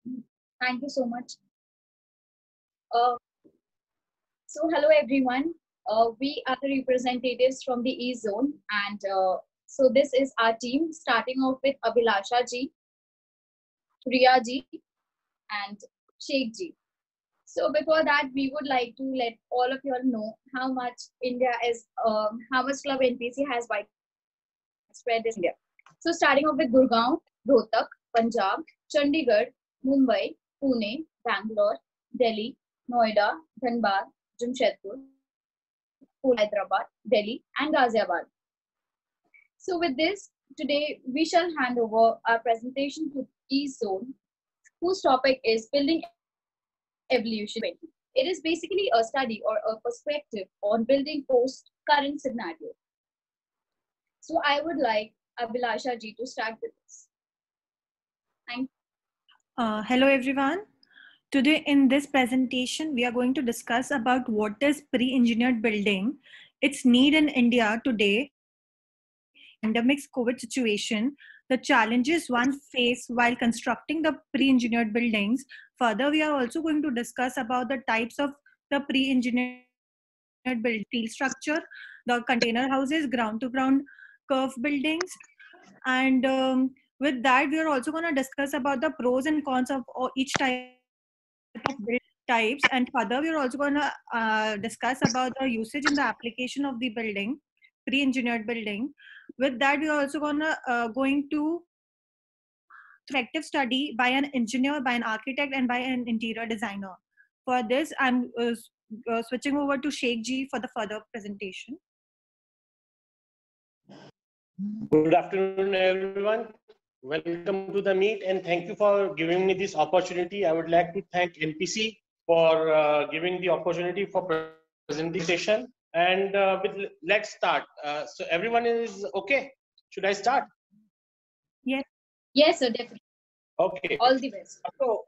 Thank you so much. Uh, hello everyone. We are the representatives from the E Zone, and this is our team. Starting off with Abhilasha ji, Priya ji, and Sheikh ji. So before that, we would like to let all of you all know how much how much Club NPC has widespread in India. So starting off with Gurgaon, Rohtak, Punjab, Chandigarh, Mumbai, Pune, Bangalore, Delhi, Noida, Dhanbad, Jamshedpur, Hyderabad, Delhi, and Ghaziabad. So with this, today we shall hand over our presentation to East Zone, whose topic is Building Evolution 20. It is basically a study or a perspective on building post current scenario. So I would like Abhilasha ji to start with this. Thank you. Hello everyone. Today in this presentation, we are going to discuss about what is pre-engineered building, its need in India today, pandemic's COVID situation, the challenges one face while constructing the pre-engineered buildings. Further, we are also going to discuss about the types of the pre-engineered building, steel structure, the container houses, ground-to-ground curve buildings, and with that, we are also going to discuss about the pros and cons of each type of build types. And further, we are also going to discuss about the usage in the application of the building, pre-engineered building. With that, we are also going to effective study by an engineer, by an architect, and by an interior designer. For this, I'm switching over to Sheikh Ji for the further presentation. Good afternoon, everyone. Welcome to the meet, and thank you for giving me this opportunity. I would like to thank NPC for giving the opportunity for presentation. And let's start. So everyone is okay? Should I start? Yes. Yes, sir, definitely. Okay. All the best. So,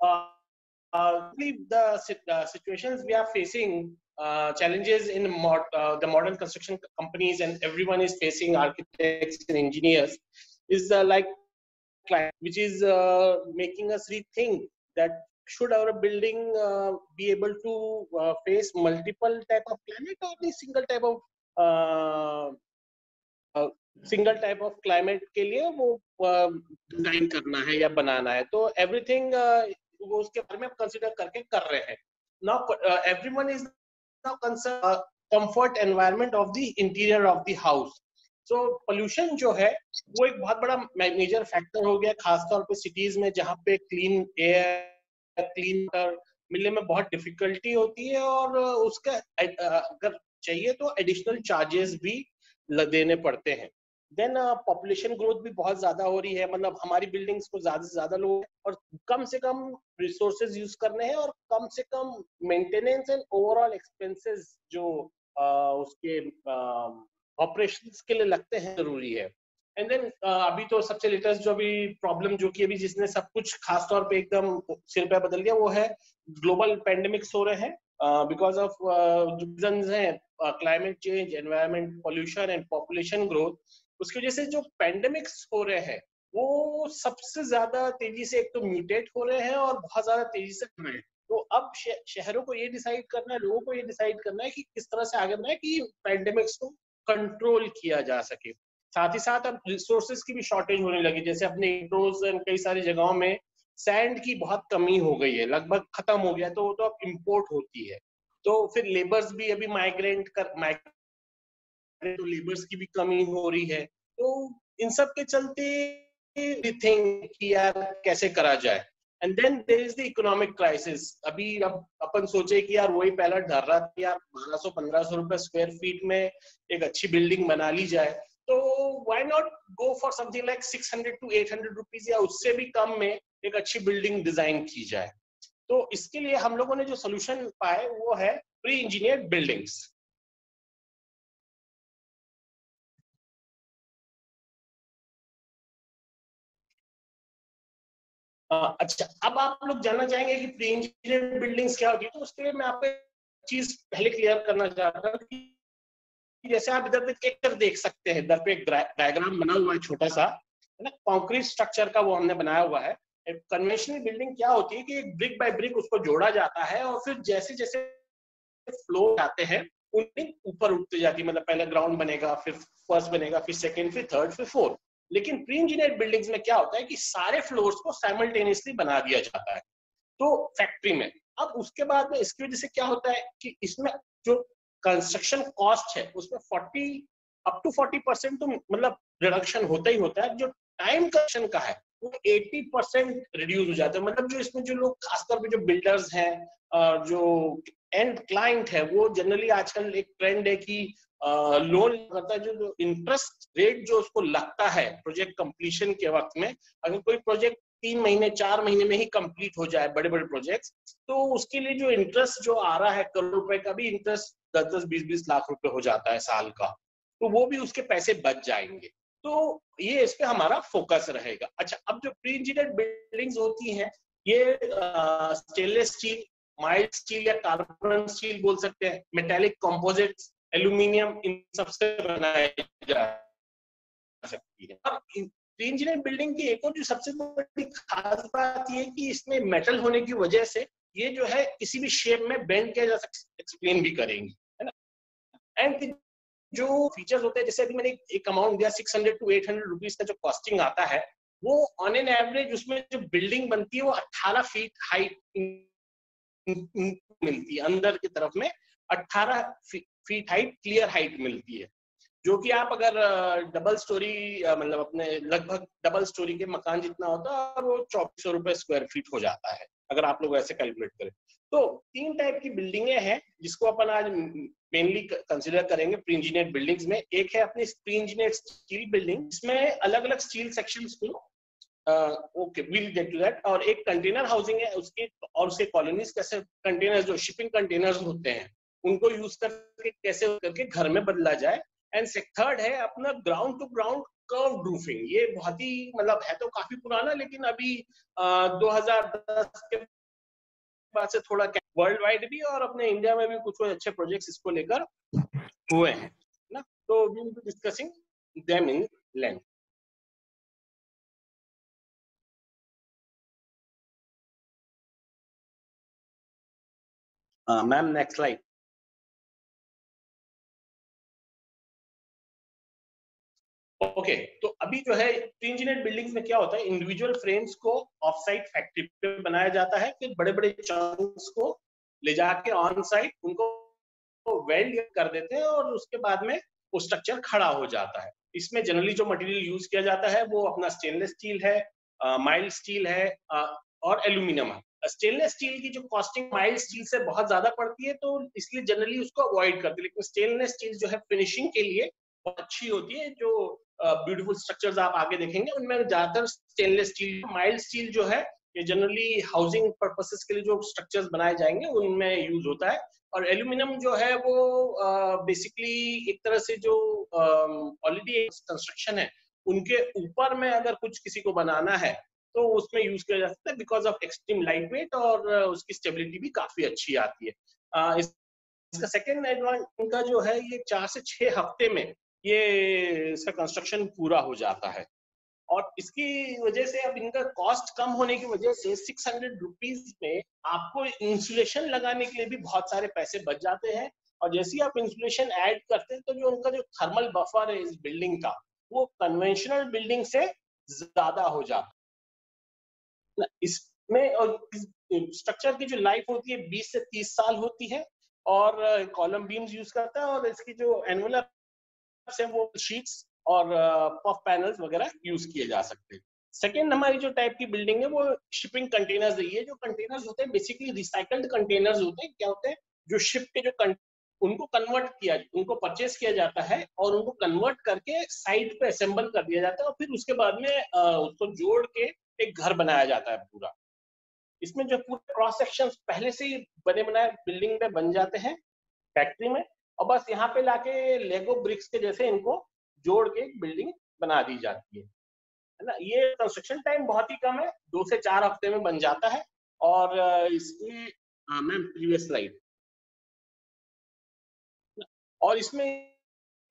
the situations we are facing, challenges in the modern construction companies, and everyone is facing, architects and engineers, is like climate, which is making us rethink that should our building be able to face multiple type of climate, or the single type of climate के लिए वो design करना है या बनाना है. तो everything वो उसके बारे में कंसीडर करके कर रहे हैं. Now everyone is now concern comfort environment of the interior of the house. So pollution जो है वो एक बहुत बड़ा मेजर फैक्टर हो गया, खासतौर पे सिटीज में जहाँ पे क्लीन एयर, क्लीन वाटर मिलने में बहुत डिफिकल्टी होती है, और उसका अगर चाहिए तो एडिशनल चार्जेस भी देने पड़ते हैं. देन पॉपुलेशन ग्रोथ भी बहुत ज्यादा हो रही है, मतलब हमारी बिल्डिंग्स को ज्यादा से ज्यादा लोग और कम से कम रिसोर्सेज यूज करने हैं, और कम से कम मेंटेनेंस एंड ओवरऑल एक्सपेंसेस जो उसके ऑपरेशंस के लिए लगते हैं जरूरी है. एंड देन अभी तो सबसे लेटेस्ट जो अभी प्रॉब्लम जो कि अभी जिसने सब कुछ खास तौर पे एकदम सिर पे बदल दिया, वो है ग्लोबल पेंडेमिक्स हो रहे हैं बिकॉज ऑफ रीजंस हैं, climate change, environment, pollution and population growth. उसकी वजह से जो पेंडेमिक्स हो रहे हैं वो सबसे ज्यादा तेजी से एक तो म्यूटेट हो रहे हैं और बहुत ज्यादा तेजी से हो रहे हैं. तो अब शहरों को ये डिसाइड करना है, लोगों को ये डिसाइड करना है कि किस तरह से आगे बढ़ना है कि पेंडेमिक्स को कंट्रोल किया जा सके. साथ ही साथ अब रिसोर्सेज की भी शॉर्टेज होने लगी, जैसे अपने इंट्रोज एंड कई सारी जगहों में सैंड की बहुत कमी हो गई है, लगभग खत्म हो गया, तो वो तो अब इम्पोर्ट होती है. तो फिर लेबर्स भी अभी तो लेबर्स की भी कमी हो रही है. तो इन सब के चलते थिंक कि यार कैसे करा जाए. And then there is the economic crisis. अभी अब अपन सोचे कि यार वही पहला डर रहा था, यार 1200-1500 रुपए स्क्वायर फीट में एक अच्छी बिल्डिंग बना ली जाए, तो why not go for something like 600 to 800 rupees या उससे भी कम में एक अच्छी बिल्डिंग डिजाइन की जाए. तो इसके लिए हम लोगों ने जो सोल्यूशन पाए वो है प्री इंजीनियर्ड बिल्डिंग्स. अच्छा, अब आप लोग जानना चाहेंगे कि प्री इंजीनियर्ड बिल्डिंग्स क्या होती है, तो उसके लिए मैं आपको एक चीज पहले क्लियर करना चाहता हूँ कि जैसे आप इधर पे एक देख सकते हैं, इधर पे एक डायग्राम बना हुआ है छोटा सा, है ना, कंक्रीट स्ट्रक्चर का वो हमने बनाया हुआ है. कन्वेंशनल बिल्डिंग क्या होती है कि एक ब्रिक बाय ब्रिक उसको जोड़ा जाता है और फिर जैसे जैसे फ्लोर आते हैं उनमें ऊपर उठते जाती है, मतलब पहले ग्राउंड बनेगा, फिर फर्स्ट बनेगा, फिर सेकंड, फिर थर्ड, फिर फोर्थ। लेकिन प्री इंजीनियर्ड बिल्डिंग्स में क्या होता है कि सारे फ्लोर्स को साइमल्टेनियसली बना दिया जाता है तो फैक्ट्री में। अब उसके बाद में इसकी वजह से क्या होता है कि इसमें जो कंस्ट्रक्शन कॉस्ट है उसमें 40% तो मतलब रिडक्शन होता ही होता है। जो टाइम कंस्ट्रक्शन का है वो 80% रिड्यूस हो जाता है। मतलब जो इसमें जो लोग खासतौर पे जो बिल्डर्स हैं, जो एंड क्लाइंट है, वो जनरली आजकल एक ट्रेंड है कि लोन करता है, जो इंटरेस्ट रेट जो उसको लगता है प्रोजेक्ट कंप्लीशन के वक्त में, अगर कोई प्रोजेक्ट 3 महीने 4 महीने में ही कंप्लीट हो जाए, बड़े बड़े प्रोजेक्ट्स, तो उसके लिए जो इंटरेस्ट जो आ रहा है करोड़ रुपए का भी इंटरेस्ट 10-20 लाख रुपए हो जाता है साल का, तो वो भी उसके पैसे बच जाएंगे। तो ये इस पे हमारा फोकस रहेगा। अच्छा, अब जो प्री इंजीनियर्ड बिल्डिंग्स होती हैं ये स्टेनलेस स्टील, माइल्ड स्टील या कार्बन स्टील बोल सकते हैं, मेटेलिक कंपोजिट्स, एल्यूमिनियम, इन सबसे बनाया जा सकती है। और प्री इंजीनियरिंग बिल्डिंग की एक और जो सबसे बड़ी खास बात ये है कि इसमें मेटल होने की वजह से ये जो है किसी भी शेप में बेंड किया जा सकता, एक्सप्लेन भी करेंगी, है ना। एंड जो फीचर्स होते हैं, जैसे अभी मैंने एक अमाउंट दिया 600 to 800 रुपीज का जो कॉस्टिंग आता है, वो ऑन एन एवरेज उसमें जो बिल्डिंग बनती है वो 18 फीट हाइट मिलती है। अंदर की तरफ में 18 फीट हाइट क्लियर हाइट मिलती है, जो कि आप अगर डबल स्टोरी मतलब अपने लगभग डबल स्टोरी के मकान जितना होता है, और वो 2400 रुपए स्क्वायर फीट हो जाता है अगर आप लोग ऐसे कैलकुलेट करें। तो 3 टाइप की बिल्डिंगें हैं जिसको अपन आज मेनली कंसिडर करेंगे प्री इंजीनियर्ड बिल्डिंग्स में। एक है अपनी प्री इंजीनियर्ड स्टील बिल्डिंग, इसमें अलग अलग स्टील सेक्शंस को okay will get to that. और एक कंटेनर हाउसिंग है उसके, और उसके कॉलोनीज कैसे कंटेनर जो शिपिंग कंटेनर्स होते हैं उनको यूज करके कैसे करके घर में बदला जाए। एंड थर्ड है अपना ground to ground curve roofing. ये बहुत ही मतलब है तो काफी पुराना, लेकिन अभी 2010 के बाद से थोड़ा वर्ल्ड वाइड भी और अपने इंडिया में भी कुछ अच्छे प्रोजेक्ट्स इसको लेकर हुए हैं ना। तो we will be discussing them in length. Ma'am next slide. Okay, तो अभी जो है प्री इंजीनियर्ड बिल्डिंग्स में क्या होता है, इंडिविजुअल फ्रेम्स को ऑफ साइट फैक्ट्री पे बनाया जाता है, फिर बड़े बड़े चंक्स को ले जाके ऑन साइट उनको वेल्ड कर देते हैं और उसके बाद में वो स्ट्रक्चर खड़ा हो जाता है। इसमें जनरली जो मटेरियल यूज किया जाता है वो अपना स्टेनलेस स्टील है, माइल्ड स्टील है, और एल्यूमिनियम है। स्टेनलेस स्टील की जो कॉस्टिंग माइल्ड स्टील से बहुत ज्यादा पड़ती है, तो इसलिए जनरली उसको अवॉइड करते हैं। लेकिन स्टेनलेस स्टील जो है फिनिशिंग के लिए बहुत अच्छी होती है। जो ब्यूटीफुल स्ट्रक्चर्स आप आगे देखेंगे उनमें ज्यादातर स्टेनलेस स्टील। माइल्ड स्टील जो है ये जनरली हाउसिंग पर्पसेस के लिए जो स्ट्रक्चर्स बनाए जाएंगे उनमें यूज होता है। और एल्यूमिनियम जो है वो बेसिकली एक तरह से जो ऑलरेडी कंस्ट्रक्शन है उनके ऊपर में अगर कुछ किसी को बनाना है तो उसमें यूज किया जा सकता है, because of extreme light weight, और उसकी स्टेबिलिटी भी काफी अच्छी आती है। इसका सेकेंड एडवांस इनका जो है ये 4 से 6 हफ्ते में ये इसका कंस्ट्रक्शन पूरा हो जाता है। और इसकी वजह से अब इनका कॉस्ट कम होने की वजह से 600 रुपीज में आपको इंसुलेशन लगाने के लिए भी बहुत सारे पैसे बच जाते हैं। और जैसे ही आप इंसुलेशन ऐड करते हैं तो जो उनका जो थर्मल बफर है इस बिल्डिंग का वो कन्वेंशनल बिल्डिंग से ज्यादा हो जाता है। इसमें और स्ट्रक्चर की जो लाइफ होती है 20 से 30 साल होती है, और कॉलम बीम्स यूज करता है, और इसकी जो एनवलप से वो शीट्स और पफ पैनल्स वगैरह यूज किए जा सकते हैं। सेकेंड हमारी जो टाइप की बिल्डिंग है वो शिपिंग कंटेनर्स है। ये जो कंटेनर्स होते हैं बेसिकली रिसाइकल्ड कंटेनर्स होते हैं। क्या होते हैं, जो शिप के जो उनको कन्वर्ट किया, उनको परचेस किया जाता है और उनको कन्वर्ट करके साइड पे असेंबल कर दिया जाता है, और फिर उसके बाद में उसको जोड़ के एक घर बनाया जाता है पूरा। इसमें जो पूरे क्रॉस सेक्शन पहले से ही बने बनाए बिल्डिंग में बन जाते हैं फैक्ट्री में, और बस यहाँ पे लाके लेगो ब्रिक्स के जैसे इनको जोड़ के बिल्डिंग बना दी जाती है ना। ये कंस्ट्रक्शन टाइम बहुत ही कम है, 2 से 4 हफ्ते में बन जाता है। और इसमें मैम प्रीवियस स्लाइड। और इसमें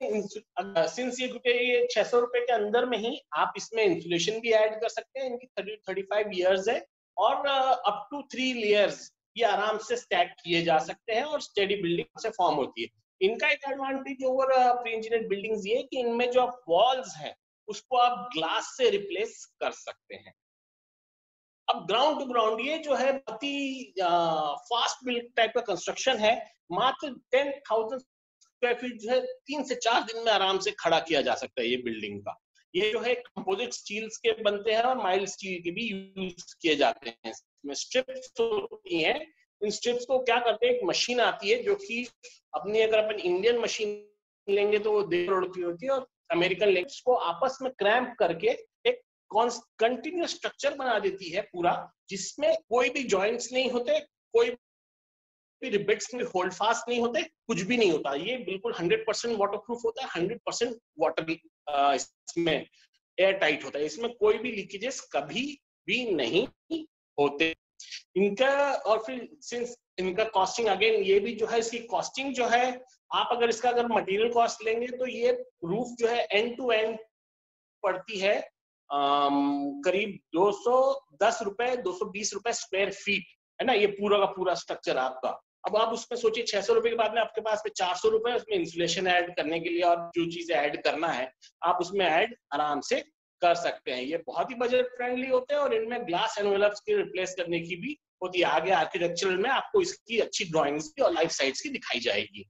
सिंस ये 600 रुपए के अंदर में ही आप इसमें इंसुलेशन भी ऐड कर सकते हैं। इनकी 35 इयर्स है और अप टू 3 लेयर्स ये आराम से स्टैक किए जा सकते हैं और स्टेडी बिल्डिंग से फॉर्म होती है। इनका एक advantage over pre engineered buildings ये कि इनमें जो आप वॉल्स हैं उसको आप ग्लास से रिप्लेस कर सकते हैं। अब ग्राउंड टू ग्राउंड ये जो है बहुत ही फास्ट बिल्ड टाइप का कंस्ट्रक्शन है। मात्र 10,000 स्क्वायर फीट जो है 3 से 4 दिन में आराम से खड़ा किया जा सकता है ये बिल्डिंग का। ये जो है कंपोजिट स्टील्स के बनते हैं और माइल्ड स्टील के भी यूज किए जाते हैं। इसमें स्ट्रिप्स होती हैं। इन स्ट्रिप्स को क्या करते हैं, एक मशीन आती है जो कि अपनी, अगर अपन इंडियन मशीन लेंगे तो वो 1.5 करोड़ की होती है और अमेरिकन लेंस को आपस में क्रैम्प करके एक कंटिन्यूअस स्ट्रक्चर बना देती है पूरा, जिसमें कोई भी जॉइंट्स नहीं होते, कोई भी रिबेट्स में होल्ड फास्ट नहीं होते, कुछ भी नहीं होता। ये बिल्कुल 100% वाटरप्रूफ होता है, 100% वाटर इसमें एयर टाइट होता है। इसमें कोई भी लीकेजेस कभी भी नहीं होते इनका। और फिर सिंस इनका कॉस्टिंग, अगेन ये भी जो है, इसकी कॉस्टिंग जो है, आप अगर इसका अगर मटेरियल कॉस्ट लेंगे तो ये रूफ जो है एंड टू एंड पड़ती है करीब 210 रुपए 220 रुपए स्क्वायर फीट, है ना। ये पूरा का पूरा स्ट्रक्चर आपका। अब आप उसमें सोचिए 600 रुपए के बाद में आपके पास में 400 रुपए उसमें इंसुलेशन ऐड करने के लिए और जो चीजें ऐड करना है आप उसमें ऐड आराम से कर सकते हैं। ये बहुत ही बजट फ्रेंडली होते हैं और इनमें ग्लास एनवेलप्स की रिप्लेस करने की भी होती है। आगे आर्किटेक्चरल में आपको इसकी अच्छी ड्राइंग्स भी और लाइफ साइट्स की दिखाई जाएगी।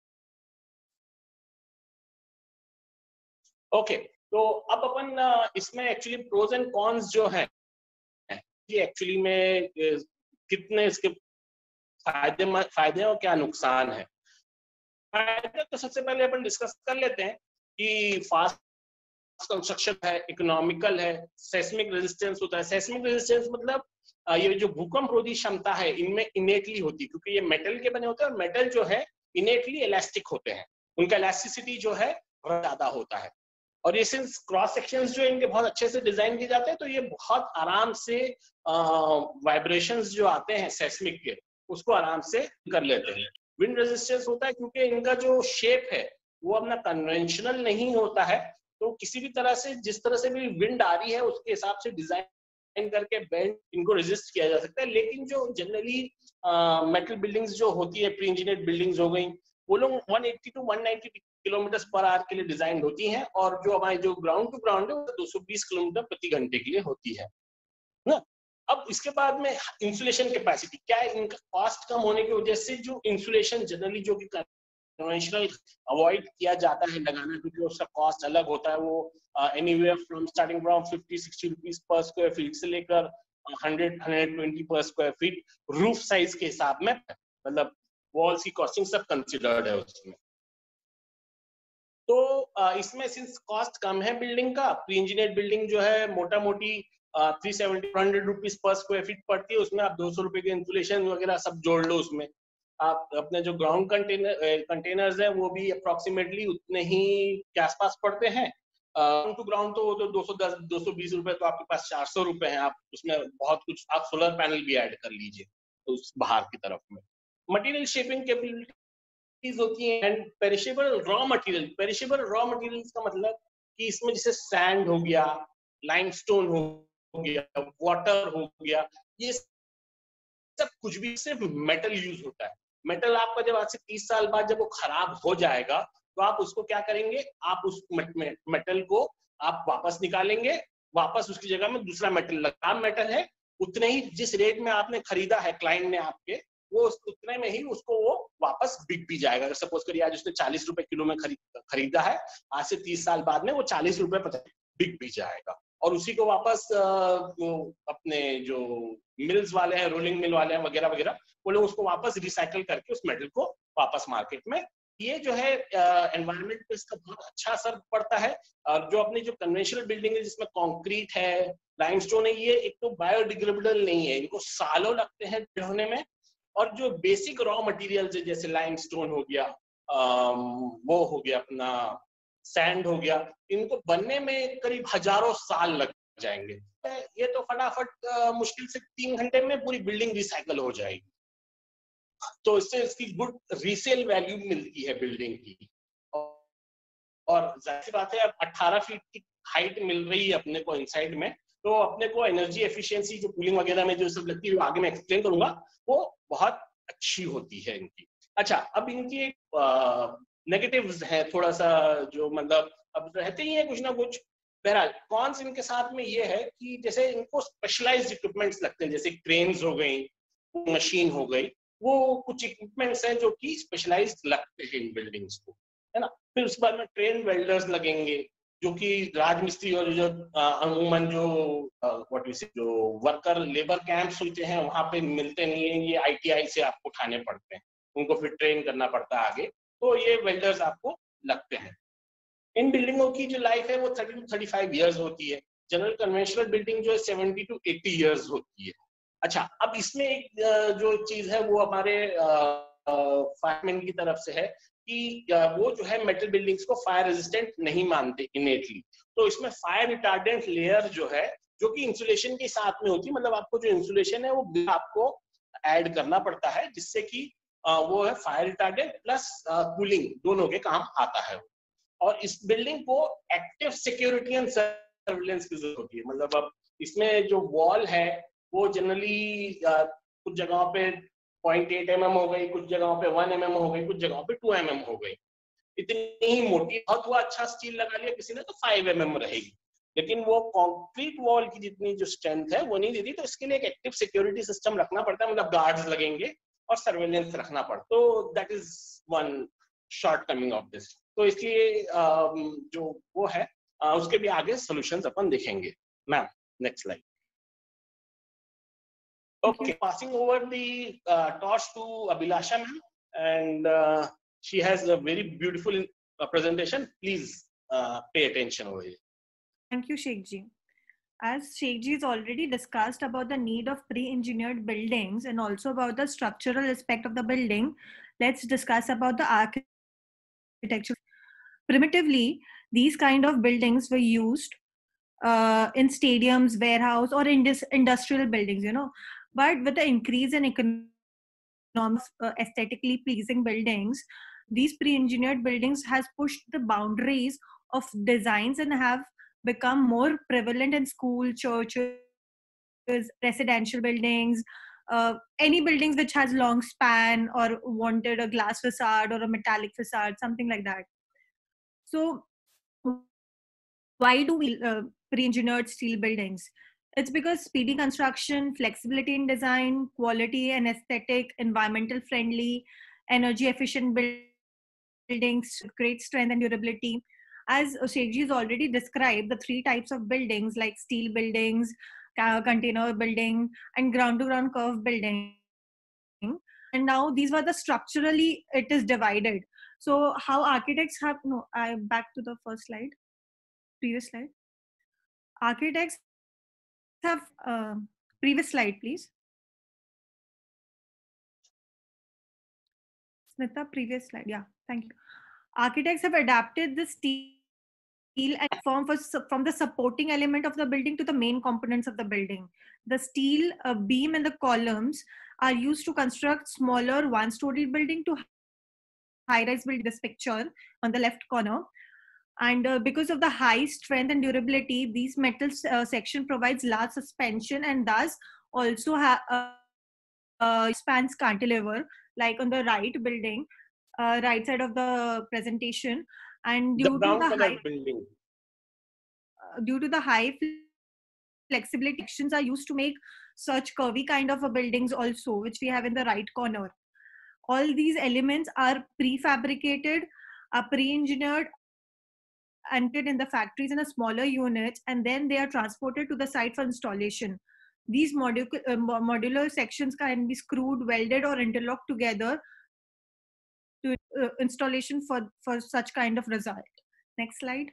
ओके, तो अब अपन इसमें एक्चुअली प्रोज एंड कॉन्स जो है ये एक्चुअली में कितने इसके फायदे और क्या नुकसान है। फायदे तो सबसे पहले अपन डिस्कस कर लेते हैं कि फास्ट कंस्ट्रक्शन है, इकोनॉमिकल है, सेस्मिक रेजिस्टेंस होता है। सेस्मिक रेजिस्टेंस मतलब ये जो भूकंप रोधी क्षमता है इनमें इनेटली होती है, क्योंकि ये मेटल के बने होते हैं और मेटल जो है इनेटली इलास्टिक होते हैं, उनका इलास्टिसिटी जो है ज्यादा होता है। और ये सिंस क्रॉस सेक्शंस जो इनके बहुत अच्छे से डिजाइन किए जाते हैं तो ये बहुत आराम से वाइब्रेशंस जो आते हैं सेस्मिक के उसको आराम से कर लेते हैं। विंड रेजिस्टेंस होता है क्योंकि इनका जो शेप है वो अपना कन्वेंशनल नहीं होता है, तो किसी भी तरह से जिस तरह से भी विंड आ रही है उसके हिसाब से डिजाइन करके बेंड इनको रेजिस्ट किया जा सकता है। लेकिन जो जनरली मेटल बिल्डिंग्स जो होती है, प्री इंजीनियर्ड बिल्डिंग्स हो गई, वो लोग 180 टू 190 किलोमीटर पर आवर के लिए डिजाइन होती हैं और जो हमारी जो ग्राउंड टू ग्राउंड है वो 220 किलोमीटर प्रति घंटे के लिए होती है ना। अब इसके बाद में इंसुलेशन कैपेसिटी क्या है, इनका कॉस्ट कम होने की वजह से जो इंसुलेशन जनरली जो कि कन्वेंशनल अवॉइड किया जाता है लगाना, क्योंकि उसका कॉस्ट अलग होता है। वो anywhere from starting from 50-60 rupees पर स्क्वायर फीट से लेकर 100-120 पर स्क्वायर फीट रूफ साइज के हिसाब में, मतलब वॉल्स की कॉस्टिंग सब कंसिडर्ड है उसमें। तो इसमें सिंस कॉस्ट कम है बिल्डिंग का, प्री इंजीनियर्ड बिल्डिंग जो है मोटा मोटी 370-400 रुपीज पर स्क्वायर फीट पड़ती है, उसमें आप 200 रुपए के इंसुलेशन वगैरह सब जोड़ लो। उसमें आप अपने जो ग्राउंड कंटेनर्स है वो भी अप्रोक्सीमेटली उतने ही के आसपास पड़ते हैं। टू ग्राउंड तो वो तो 210-220 रुपए, तो आपके पास 400 रुपए हैं। आप उसमें बहुत कुछ, आप सोलर पैनल भी ऐड कर लीजिए तो उस बाहर की तरफ में। मटेरियल शेपिंग कैपेबिलिटीज होती है and perishable raw material. Perishable raw materials का मतलब कि इसमें जैसे सैंड हो गया, लाइमस्टोन हो गया, वाटर हो गया, ये सब कुछ भी सिर्फ मेटल यूज होता है। मेटल आपका जब आज से 30 साल बाद जब वो खराब हो जाएगा तो आप उसको क्या करेंगे, आप उस मेटल को आप वापस निकालेंगे, वापस उसकी जगह में दूसरा मेटल लगा। मेटल है उतने ही जिस रेट में आपने खरीदा है क्लाइंट ने आपके, वो उतने में ही उसको वो वापस बिक भी जाएगा। अगर सपोज करिए आज उसने 40 रुपए किलो में खरीदा है, आज से 30 साल बाद में वो 40 रुपए बिक भी जाएगा। और उसी को वापस अपने जो मिल्स वाले हैं, रोलिंग मिल वाले हैं वगैरह वगैरह, वो लोग उसको वापस रिसाइकल करके उस मेटल को वापस मार्केट में, ये जो है एनवायरनमेंट पे इसका बहुत अच्छा असर पड़ता है। और जो अपनी जो कन्वेंशनल बिल्डिंग है जिसमें कंक्रीट है, लाइमस्टोन है, ये एक तो बायोडिग्रेडेबल नहीं है, इनको सालों लगते हैं होने में। और जो बेसिक रॉ मटेरियल्स है जैसे लाइमस्टोन हो गया, वो हो गया अपना सैंड हो गया, इनको बनने में करीब हजारों साल लग जाएंगे। ये तो फटाफट मुश्किल से 3 घंटे में पूरी बिल्डिंग रिसाइकल हो जाएगी। तो इससे इसकी गुड रीसेल वैल्यू मिलती है बिल्डिंग की। और जाहिर सी बात है अब 18 फीट की हाइट मिल रही है अपने को इनसाइड में, तो अपने को एनर्जी एफिशिएंसी जो कूलिंग वगैरह में जो सब लगती है, आगे मैं एक्सप्लेन करूंगा, वो बहुत अच्छी होती है इनकी। अच्छा, अब इनकी एक नेगेटिव्स है थोड़ा सा, जो मतलब अब रहते ही है कुछ ना कुछ। बहरहाल कॉन्स इनके साथ में ये है कि जैसे इनको स्पेशलाइज्ड इक्विपमेंट्स लगते हैं, जैसे क्रेन्स हो गई, मशीन हो गई, वो कुछ इक्विपमेंट्स हैं जो कि स्पेशलाइज्ड लगते हैं इन बिल्डिंग्स को, है ना। फिर उसके बाद में ट्रेन वेल्डर्स लगेंगे, जो कि राजमिस्त्री और जो अमूमन जो व्हाट वी से जो वर्कर लेबर कैंप्स होते हैं वहां पे मिलते नहीं है, ये आईटीआई से आपको उठाने पड़ते हैं, उनको फिर ट्रेन करना पड़ता है आगे, तो ये वेल्डर्स आपको लगते हैं। इन बिल्डिंगों की जो लाइफ है वो 30 to 35 ईयर्स होती है। जनरल कन्वेंशनल बिल्डिंग जो है 70 to 80 ईयर्स होती है। अच्छा, अब इसमें एक जो चीज है वो हमारे फायरमैन की तरफ से है कि वो जो है मेटल बिल्डिंग्स को फायर रेजिस्टेंट नहीं मानते इनेटली, तो इसमें फायर रिटार्डेंट लेयर जो है, जो कि इंसुलेशन के साथ में होती है, मतलब आपको जो इंसुलेशन है वो आपको ऐड करना पड़ता है, जिससे कि वो है फायर रिटार्डेंट प्लस कूलिंग दोनों के काम आता है। और इस बिल्डिंग को एक्टिव सिक्योरिटी एंड सर्विलेंस की जरूरत होती है। मतलब अब इसमें जो वॉल है वो जनरली कुछ जगहों पे 0.8 mm हो गई, कुछ जगहों पे 1 mm हो गई, कुछ जगहों पे 2 mm हो गई, इतनी ही मोटी। बहुत हुआ अच्छा स्टील लगा लिया किसी ने तो 5 mm रहेगी, लेकिन वो कंक्रीट वॉल की जितनी जो स्ट्रेंथ है वो नहीं देती, तो इसके लिए एक एक्टिव सिक्योरिटी सिस्टम रखना पड़ता है, मतलब गार्ड्स लगेंगे और सर्वेलेंस रखना पड़ता, तो that is one shortcoming of this. तो इसलिए जो वो है उसके भी आगे सॉल्यूशंस अपन देखेंगे। Ma'am next slide. Okay, passing over the torch to Abhilasha ma'am, and she has a very beautiful presentation. Please pay attention over here. Thank you, Sheikh Ji. As Sheikh Ji has already discussed about the need of pre-engineered buildings and also about the structural aspect of the building, let's discuss about the architecture. Primitively, these kind of buildings were used in stadiums, warehouse, or in industrial buildings, But with the increase in economics, aesthetically pleasing buildings, these pre-engineered buildings has pushed the boundaries of designs and have become more prevalent in school, churches, residential buildings, any buildings which has long span or wanted a glass facade or a metallic facade, something like that. So why do we pre-engineered steel buildings? It's because speedy construction, flexibility in design, quality and aesthetic, environmental friendly, energy efficient buildings, great strength and durability. As Sheikh has already described, the three types of buildings like steel buildings, container building, and ground-to-ground curve building. And now these were the structurally, it is divided. So how architects have, no, back to the first slide, previous slide. Architects have, previous slide, please. Smita, previous slide. Yeah, thank you. Architects have adapted the steel and form from the supporting element of the building to the main components of the building. The steel beam and the columns are used to construct smaller one-story building to high-rise building. This picture on the left corner. And because of the high strength and durability, these metal section provides large suspension and thus also spans cantilever, like on the right building, right side of the presentation. And due to the high flexibility, sections are used to make such curvy kind of a buildings also, which we have in the right corner. All these elements are prefabricated, are pre-engineered, entered in the factories in a smaller units, and then they are transported to the site for installation. These modular sections can be screwed, welded, or interlocked together to installation for such kind of result. Next slide.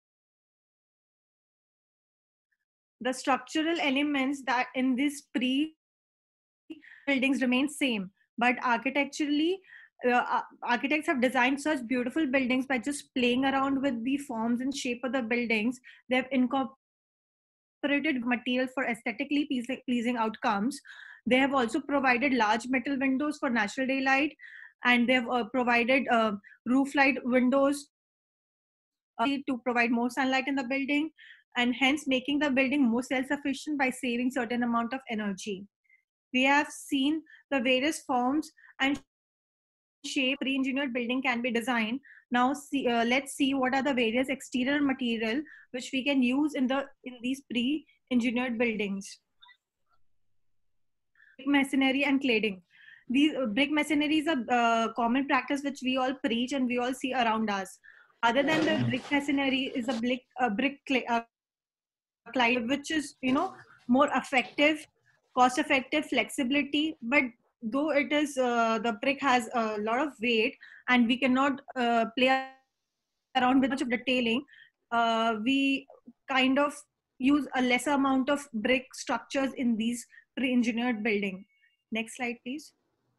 The structural elements that in these buildings remain same, but architecturally, architects have designed such beautiful buildings by just playing around with the forms and shape of the buildings. They have incorporated material for aesthetically pleasing outcomes. They have also provided large metal windows for natural daylight, and they have provided roof light windows to provide more sunlight in the building, and hence making the building more self-sufficient by saving certain amount of energy. We have seen the various forms and shape pre-engineered building can be designed. Now let's see what are the various exterior material which we can use in these pre-engineered buildings. Brick masonry and cladding. These brick masonry is a common practice which we all preach and we all see around us. Other than the brick masonry is a brick cladding, which is more effective, cost effective, flexibility, but though it is the brick has a lot of weight and we cannot play around with much of detailing, we kind of use a lesser amount of brick structures in these pre-engineered building. Next slide, please.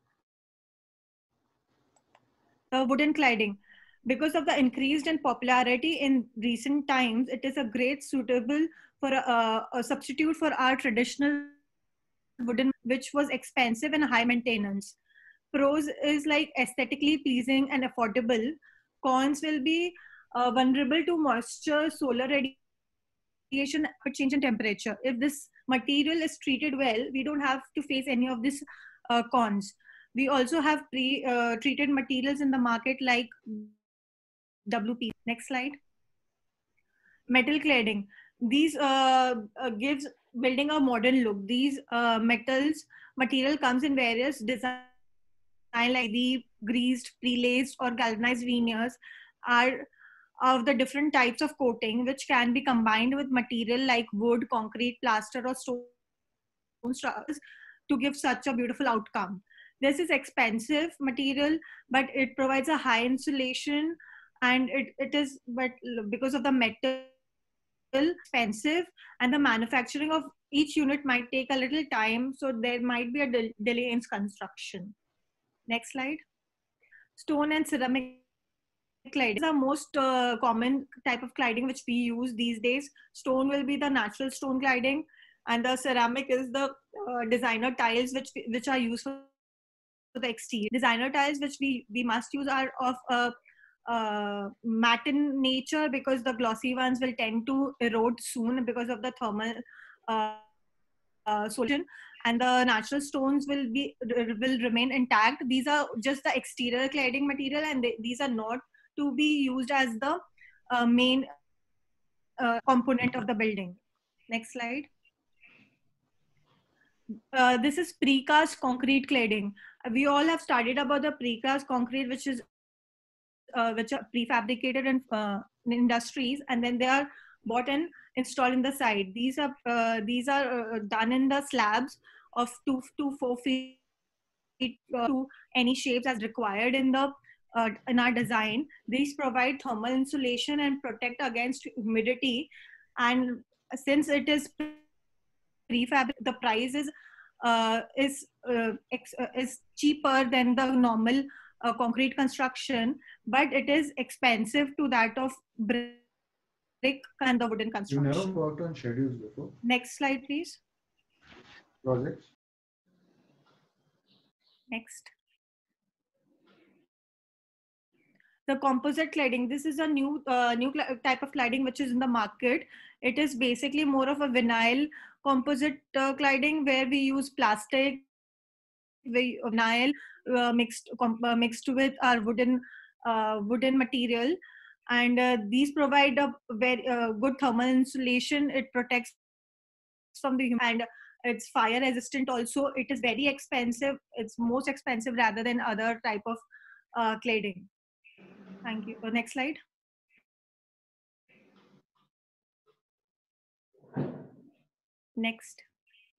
The wooden cladding. Because of the increased in popularity in recent times, it is a great suitable for a substitute for our traditional wooden, which was expensive and high maintenance. Pros is like aesthetically pleasing and affordable. Cons will be vulnerable to moisture, solar radiation, change in temperature. If this material is treated well, we don't have to face any of these cons. We also have treated materials in the market like WP. Next slide. Metal cladding. These gives building a modern look. These material comes in various designs like the greased, pre-laced or galvanized veneers are of the different types of coating which can be combined with material like wood, concrete, plaster or stone structures to give such a beautiful outcome. This is expensive material, but it provides a high insulation, and it is, but because of the metal expensive and the manufacturing of each unit might take a little time, so there might be a delay in construction. Next slide. Stone and ceramic cladding is the most common type of cladding which we use these days. Stone will be the natural stone cladding, and the ceramic is the designer tiles which are used for the exterior. Designer tiles which we must use are of matte in nature, because the glossy ones will tend to erode soon because of the thermal solution, and the natural stones will remain intact. These are just the exterior cladding material, and these are not to be used as the main component of the building. Next slide. This is precast concrete cladding. We all have studied about the precast concrete, which are prefabricated in industries, and then they are bought and installed in the site. These are done in the slabs of 2 to 4 feet to any shapes as required in our design. These provide thermal insulation and protect against humidity. And since it is prefab, the price is cheaper than the normal concrete construction, but it is expensive to that of brick and the wooden construction. You never worked on schedules before? Next slide, please. Projects? Next. The composite cladding. This is a new type of cladding which is in the market. It is basically more of a vinyl composite cladding, where we use plastic, vinyl mixed with our wooden material, and these provide a very good thermal insulation. It protects from the and it's fire resistant also. It is very expensive. It's most expensive rather than other type of cladding. Thank you. Next slide. Next.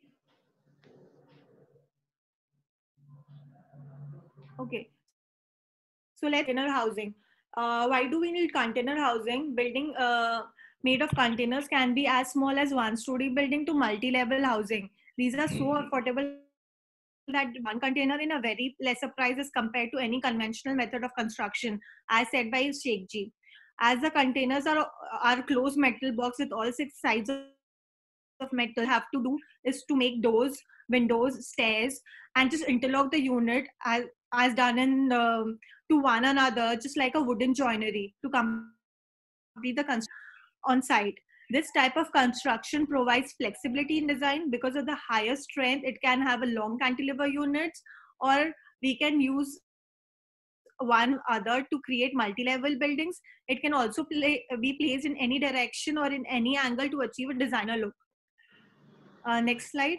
Okay. So let's container housing. Why do we need container housing? Building made of containers can be as small as one-story building to multi-level housing. These are so affordable that one container in a very lesser price as compared to any conventional method of construction, as said by Sheikh Ji. As the containers are closed metal box with all 6 sides of metal, have to do is to make doors, windows, stairs, and just interlock the unit as done in to one another, just like a wooden joinery to on site. This type of construction provides flexibility in design because of the higher strength. It can have a long cantilever units, or we can use one other to create multi-level buildings. It can also be placed in any direction or in any angle to achieve a designer look. Next slide.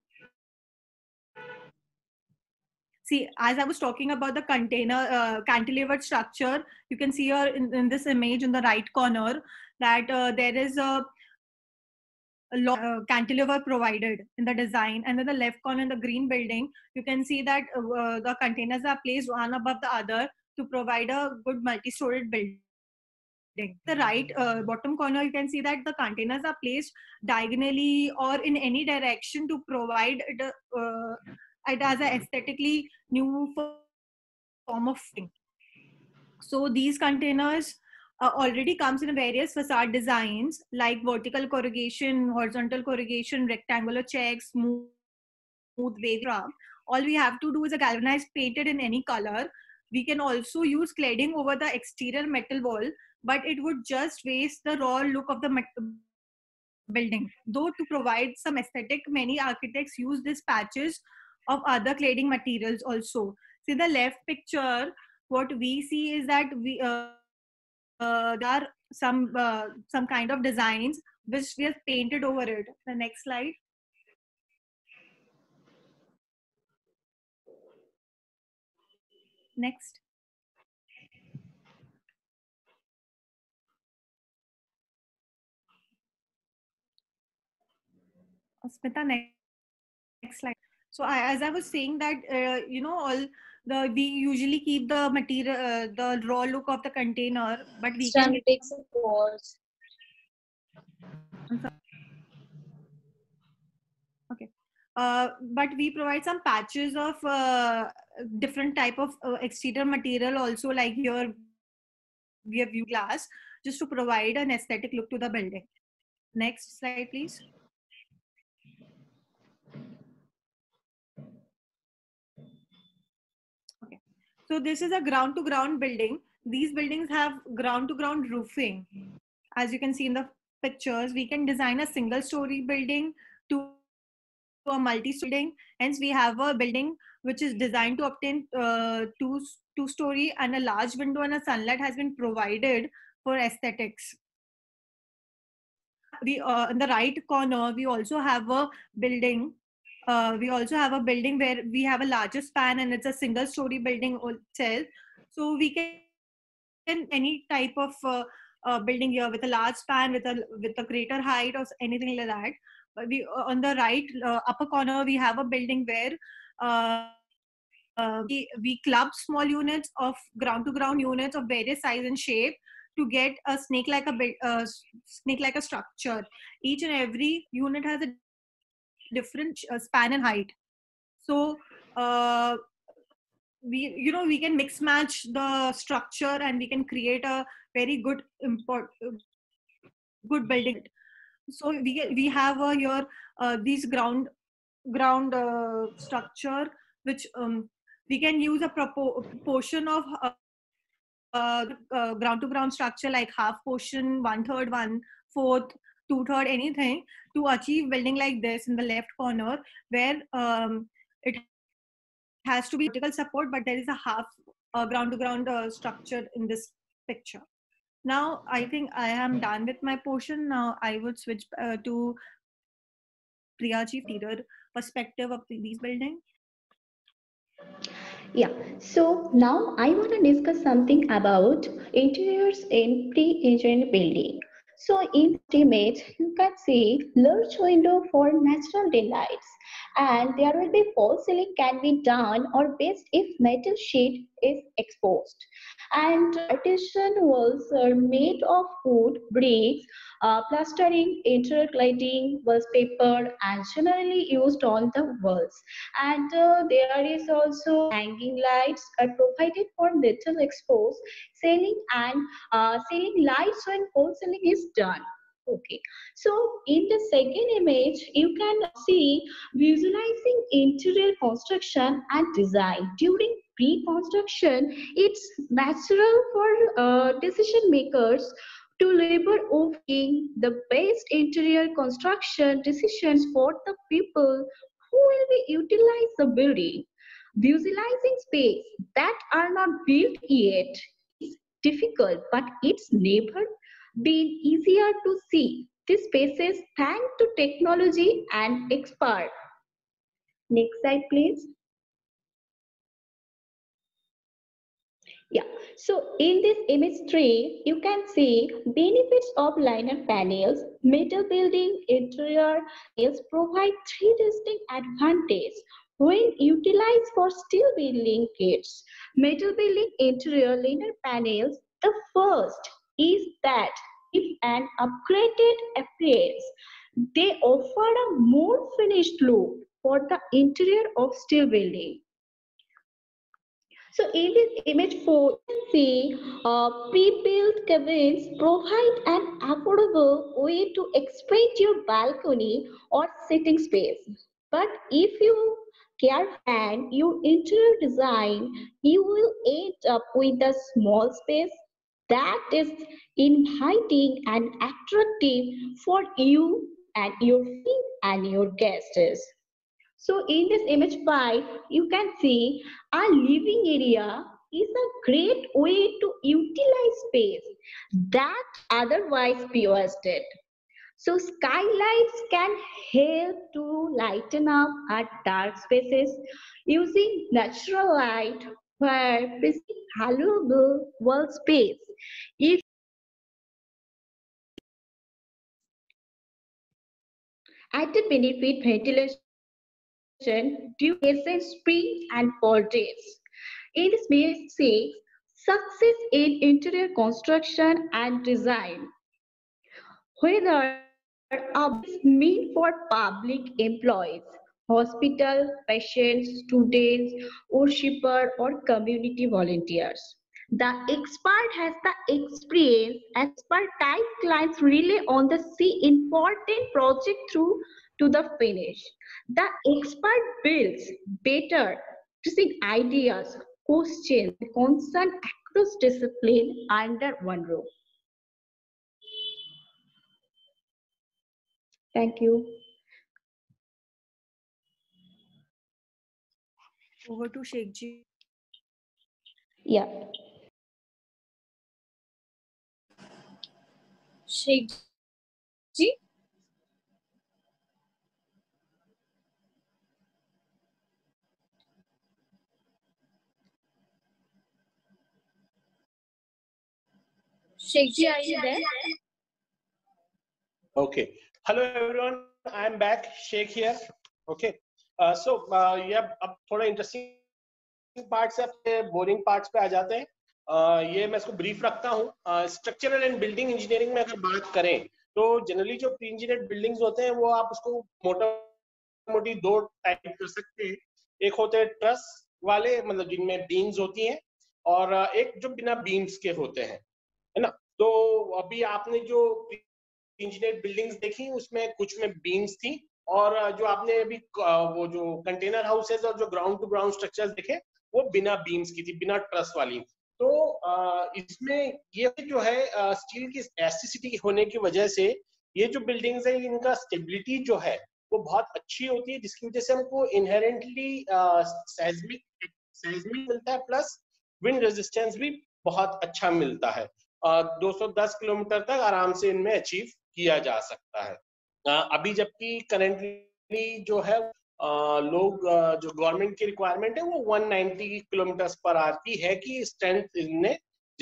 See, as I was talking about the container cantilevered structure, you can see here in this image in the right corner that there is a cantilever provided in the design, and then the left corner in the green building, you can see that the containers are placed one above the other to provide a good multi-storied building. The right bottom corner, you can see that the containers are placed diagonally or in any direction to provide it as an aesthetically new form of thing. So these containers already comes in various facade designs like vertical corrugation, horizontal corrugation, rectangular checks, smooth wave. All we have to do is a galvanized painted in any color. We can also use cladding over the exterior metal wall, but it would just waste the raw look of the building. Though to provide some aesthetic, many architects use these patches of other cladding materials also. See the left picture, what we see is that there are some kind of designs which we have painted over it. The next slide. Next. Smita, next slide. So as I was saying that we usually keep the material, the raw look of the container, but we can take some pause. Okay. But we provide some patches of different type of exterior material also, like here we have view glass, just to provide an aesthetic look to the building. Next slide, please. Okay. So this is a ground to ground building. These buildings have ground to ground roofing. As you can see in the pictures, we can design a single story building to a multi-story building. Hence, we have a building which is designed to obtain two-story, and a large window and a sunlight has been provided for aesthetics. We in the right corner, we also have a building. We also have a building where we have a larger span, and it's a single-story building itself. So we can any type of building here with a large span, with a greater height or anything like that. But we on the right upper corner, we have a building where we club small units of ground to ground units of various size and shape to get a snake like a structure. Each and every unit has a different span and height. So we can mix match the structure, and we can create a very good building. So we have here these ground structure, which we can use a portion of ground to ground structure, like half portion, 1/3, 1/4, 2/3, anything, to achieve building like this in the left corner, where it has to be vertical support, but there is a half ground to ground structure in this picture. Now I think I am done with my portion. Now I would switch to Priyaji, interior perspective of these buildings. Yeah, so now I want to discuss something about interiors in pre-engineered building. So in this image, you can see large window for natural daylights, and there will be false ceiling can be done or best if metal sheet is exposed. And partition walls are made of wood, bricks, plastering, interior cladding, wallpaper, and generally used on the walls. And there is also hanging lights are provided for little exposed ceiling, and ceiling lights when full ceiling is done. Okay, so in the second image, you can see visualizing interior construction and design. During pre-construction, it's natural for decision makers to labor over the best interior construction decisions for the people who will be utilize the building. Visualizing space that are not built yet is difficult, but it's never been easier to see these spaces thanks to technology and expert. Next slide, please. Yeah, so in this image 3, you can see benefits of liner panels. Metal building interior panels provide three distinct advantages when utilized for steel building kits. Metal building interior liner panels, the first is that give an upgraded appearance. They offer a more finished look for the interior of steel building. So in this image 4, you can see pre-built cabins provide an affordable way to expand your balcony or sitting space. But if you care and your interior design, you will end up with a small space that is inviting and attractive for you and your family and your guests. So in this image 5, you can see our living area is a great way to utilize space that otherwise be wasted. So skylights can help to lighten up our dark spaces using natural light where preserving valuable wall space. If added benefit ventilation during spring and fall days. In this may say success in interior construction and design. Whether a building is meant for public employees, hospital, patients, students, worshipper, or community volunteers. The expert has the experience and expert type clients rely on the see important project through to the finish. The expert builds better using ideas, questions, concern across discipline under one roof. Thank you. Over to Sheikh Ji. Yeah. Sheikh Ji? Sheikh Ji, are you there? Okay. Hello everyone. I am back. Sheikh here. Okay. Yeah, अब थोड़ा interesting part से अपने boring parts पे आ जाते हैं. ये मैं इसको ब्रीफ रखता हूँ. स्ट्रक्चरल एंड बिल्डिंग इंजीनियरिंग में अगर बात करें तो जनरली जो प्री इंजीनियर्ड बिल्डिंग्स होते हैं वो आप उसको मोटी दो टाइप कर सकते हैं. एक होते हैं ट्रस वाले, मतलब जिनमें बीम्स होती हैं, और एक जो बिना बीम्स के होते हैं, है ना. तो अभी आपने जो इंजीनियर्ड बिल्डिंग्स देखी उसमें कुछ में बीम्स थी, और जो आपने अभी वो जो कंटेनर हाउसेज और जो ग्राउंड टू ग्राउंड स्ट्रक्चर्स देखे वो बिना बीम्स की थी, बिना ट्रस वाली. तो इसमें ये जो है स्टील की एलास्टिसिटी होने की वजह से ये जो बिल्डिंग्स है इनका स्टेबिलिटी जो है वो बहुत अच्छी होती है, जिसकी वजह से हमको इनहेरेंटली सेismic मिलता है, प्लस विंड रेजिस्टेंस भी बहुत अच्छा मिलता है. 210 किलोमीटर तक आराम से इनमें अचीव किया जा सकता है. अभी जबकि करेंटली जो है लोग जो गवर्नमेंट की रिक्वायरमेंट है वो 190 किलोमीटर पर आवर की है कि स्ट्रेंथ इनने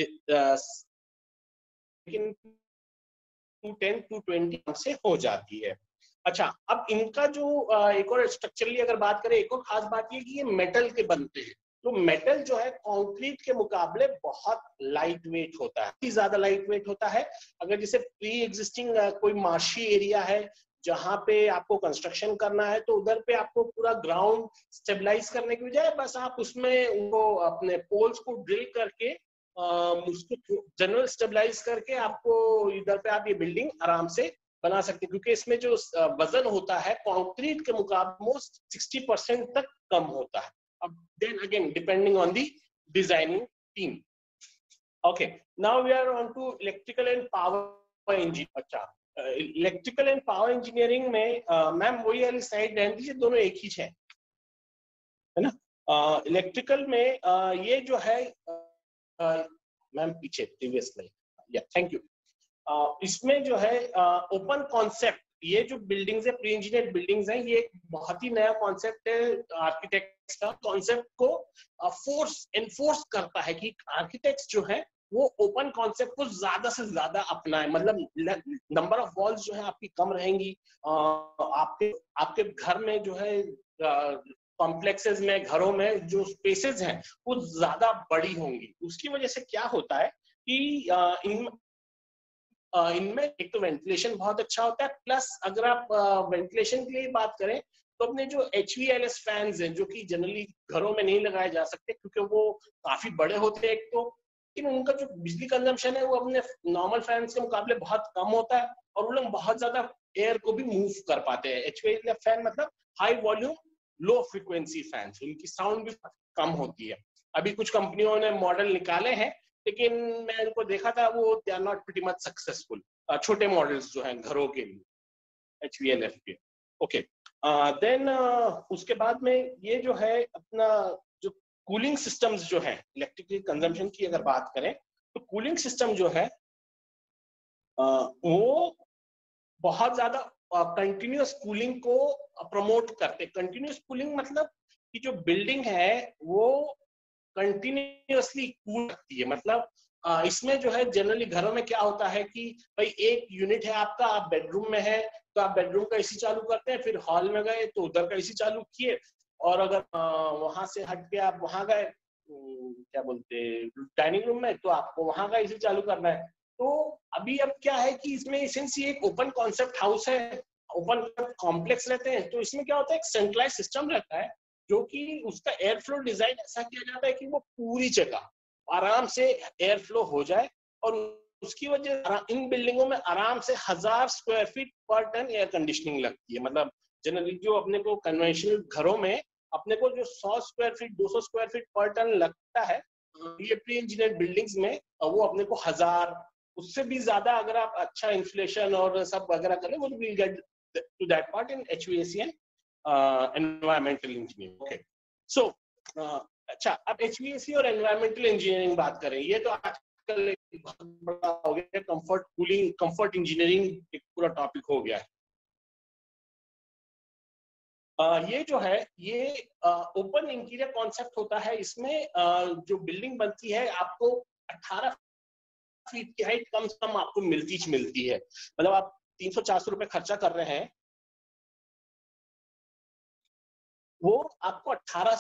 लेकिन 210 220 से हो जाती है. अच्छा, अब इनका जो एक और स्ट्रक्चरली अगर बात करें, एक और खास बात ये कि ये मेटल के बनते हैं. तो मेटल जो है कंक्रीट के मुकाबले बहुत लाइट वेट होता है, ज्यादा लाइट वेट होता है. अगर जैसे प्री एग्जिस्टिंग कोई मार्शी एरिया है जहां पे आपको कंस्ट्रक्शन करना है, तो उधर पे आपको पूरा ग्राउंड स्टेबलाइज करने की बजाय बस आप उसमें वो अपने पोल्स को ड्रिल करके उसको जनरल स्टेबलाइज करके आपको इधर पे आप ये बिल्डिंग आराम से बना सकते हैं, क्योंकि इसमें जो वजन होता है कंक्रीट के मुकाबले मोस्ट 60% तक कम होता है. अब then again depending on the designing team. Okay, now we are on to electrical and power engineering. अच्छा, इलेक्ट्रिकल एंड पावर इंजीनियरिंग में मैम वही वाली साइड रहती है, दोनों एक ही है ना। इलेक्ट्रिकल में ये जो है मैम पीछे previous slide, yeah thank you. इसमें जो है ओपन कॉन्सेप्ट, ये जो बिल्डिंग्स है, प्री इंजीनियर बिल्डिंग्स हैं, ये एक बहुत ही नया कॉन्सेप्ट है आर्किटेक्ट्स का। कॉन्सेप्ट को एनफोर्स करता है कि आर्किटेक्ट्स जो है वो ओपन कॉन्सेप्ट को ज्यादा से ज्यादा अपनाए। मतलब नंबर ऑफ वॉल्स जो है आपकी कम रहेंगी, आपके घर में जो है कॉम्प्लेक्सेस में, घरों में जो स्पेसेस हैं वो ज्यादा बड़ी होंगी। उसकी वजह से क्या होता है कि इनमें एक तो वेंटिलेशन बहुत अच्छा होता है, प्लस अगर आप वेंटिलेशन के लिए बात करें तो अपने जो HVLS फैंस हैं, जो कि जनरली घरों में नहीं लगाए जा सकते क्योंकि वो काफी बड़े होते हैं एक तो, लेकिन उनका जो बिजली कंजम्पशन है वो अपने नॉर्मल फैंस के मुकाबले बहुत कम होता है और वो लोग बहुत ज्यादा एयर को भी मूव कर पाते हैं। HVLS फैन मतलब high volume low frequency fans, उनकी साउंड भी कम होती है। अभी कुछ कंपनियों ने मॉडल निकाले हैं, लेकिन मैं इनको देखा था, वो they are not pretty much successful, छोटे मॉडल्स जो हैं घरों के लिए HVLF के। ओके, देन उसके बाद में ये जो है अपना जो कूलिंग सिस्टम्स जो है, इलेक्ट्रिकल कंजम्पशन की अगर बात करें तो कूलिंग सिस्टम जो है वो बहुत ज्यादा कंटिन्यूअस कूलिंग को प्रमोट करते। कंटिन्यूअस कूलिंग मतलब कि जो बिल्डिंग है वो कंटिन्यूअसली कूल रखती है। मतलब इसमें जो है जनरली घरों में क्या होता है कि भाई एक यूनिट है आपका, आप बेडरूम में है तो आप बेडरूम का एसी चालू करते हैं, फिर हॉल में गए तो उधर का एसी चालू किए, और अगर वहां से हट के आप वहां गए क्या बोलते डाइनिंग रूम में, तो आपको वहां का एसी चालू करना है। तो अभी अब क्या है कि इसमें सिंस ये एक ओपन कॉन्सेप्ट हाउस है, ओपन कॉम्प्लेक्स रहते हैं, तो इसमें क्या होता है एक सेंट्रलाइज सिस्टम रहता है जो कि उसका एयर फ्लो डिजाइन ऐसा किया जाता है कि वो पूरी जगह आराम से एयर फ्लो हो जाए, और उसकी वजह इन बिल्डिंगों में आराम से 1000 स्क्वायर फीट पर टन एयर कंडीशनिंग लगती है। मतलब जनरली जो अपने को कन्वेंशनल घरों में अपने को जो 100 स्क्वायर फीट 200 स्क्वायर फीट पर टन लगता है, ये प्री इंजीनियर बिल्डिंग्स में वो अपने को 1000, उससे भी ज्यादा अगर आप अच्छा इंसुलेशन और सब वगैरह करें, वो will get to that part in HVAC and environmental engineering. Okay, so अच्छा, अब HVAC और एनवायरमेंटल इंजीनियरिंग बात करें, ये तो आजकल एक बहुत बड़ा हो गया, कंफर्ट कूलिंग कंफर्ट इंजीनियरिंग एक पूरा टॉपिक हो गया है। ये जो है ये ओपन इंटीरियर कॉन्सेप्ट होता है। इसमें जो बिल्डिंग बनती है आपको 18 फीट की हाइट कम से कम आपको मिलती है। मतलब आप 300-400 रुपए खर्चा कर रहे हैं, वो आपको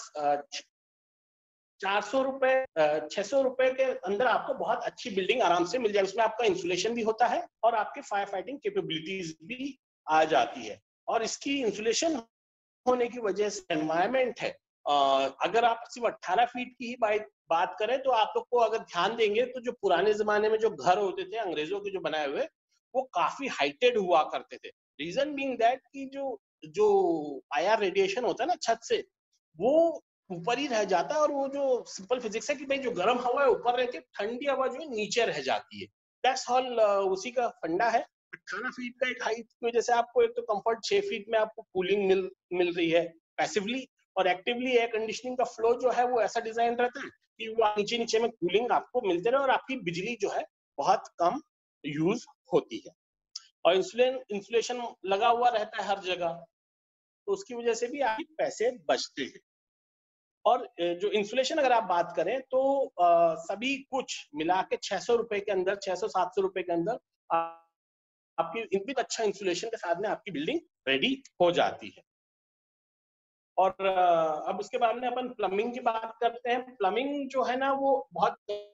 400 रुपए 600 रुपए के अंदर आपको बहुत अच्छी बिल्डिंग आराम से मिल जाए। उसमें आपका इंसुलेशन भी होता है और आपके फायर फाइटिंग कैपेबिलिटीज भी आ जाती है, और इसकी इंसुलेशन होने की वजह से एनवायरमेंट है। अगर आप सिर्फ 18 फीट की ही बात करें तो आप लोग को अगर ध्यान देंगे तो जो पुराने जमाने में जो घर होते थे अंग्रेजों के जो बनाए हुए, वो काफी हाइटेड हुआ करते थे। रीजन बीइंग दैट कि जो IR रेडिएशन होता है ना छत से, वो ऊपर ही रह जाता है, और वो जो सिंपल फिजिक्स है कि भाई जो गर्म हवा है ऊपर रहती है, ठंडी हवा जो है नीचे रह जाती है। दैट्स ऑल, उसी का फंडा है। 18 फीट का एक हाइट की वजह से आपको एक तो कंफर्ट 6 फीट में आपको कूलिंग मिल रही है पैसिवली, और एक्टिवली एयर कंडीशनिंग का फ्लो जो है वो ऐसा डिजाइन रहता है कि वो नीचे नीचे में कूलिंग आपको मिलते रहे और आपकी बिजली जो है बहुत कम यूज होती है, और इंसुलेशन लगा हुआ रहता है हर जगह, तो उसकी वजह से भी आपके पैसे बचते हैं। और जो इंसुलेशन अगर आप बात करें तो सभी कुछ मिला के 600 रुपए के अंदर, 600-700 रुपए के अंदर आपकी इतनी अच्छा इंसुलेशन के साथ में आपकी बिल्डिंग रेडी हो जाती है। और अब उसके बाद में अपन प्लम्बिंग की बात करते हैं। प्लम्बिंग जो है ना वो बहुत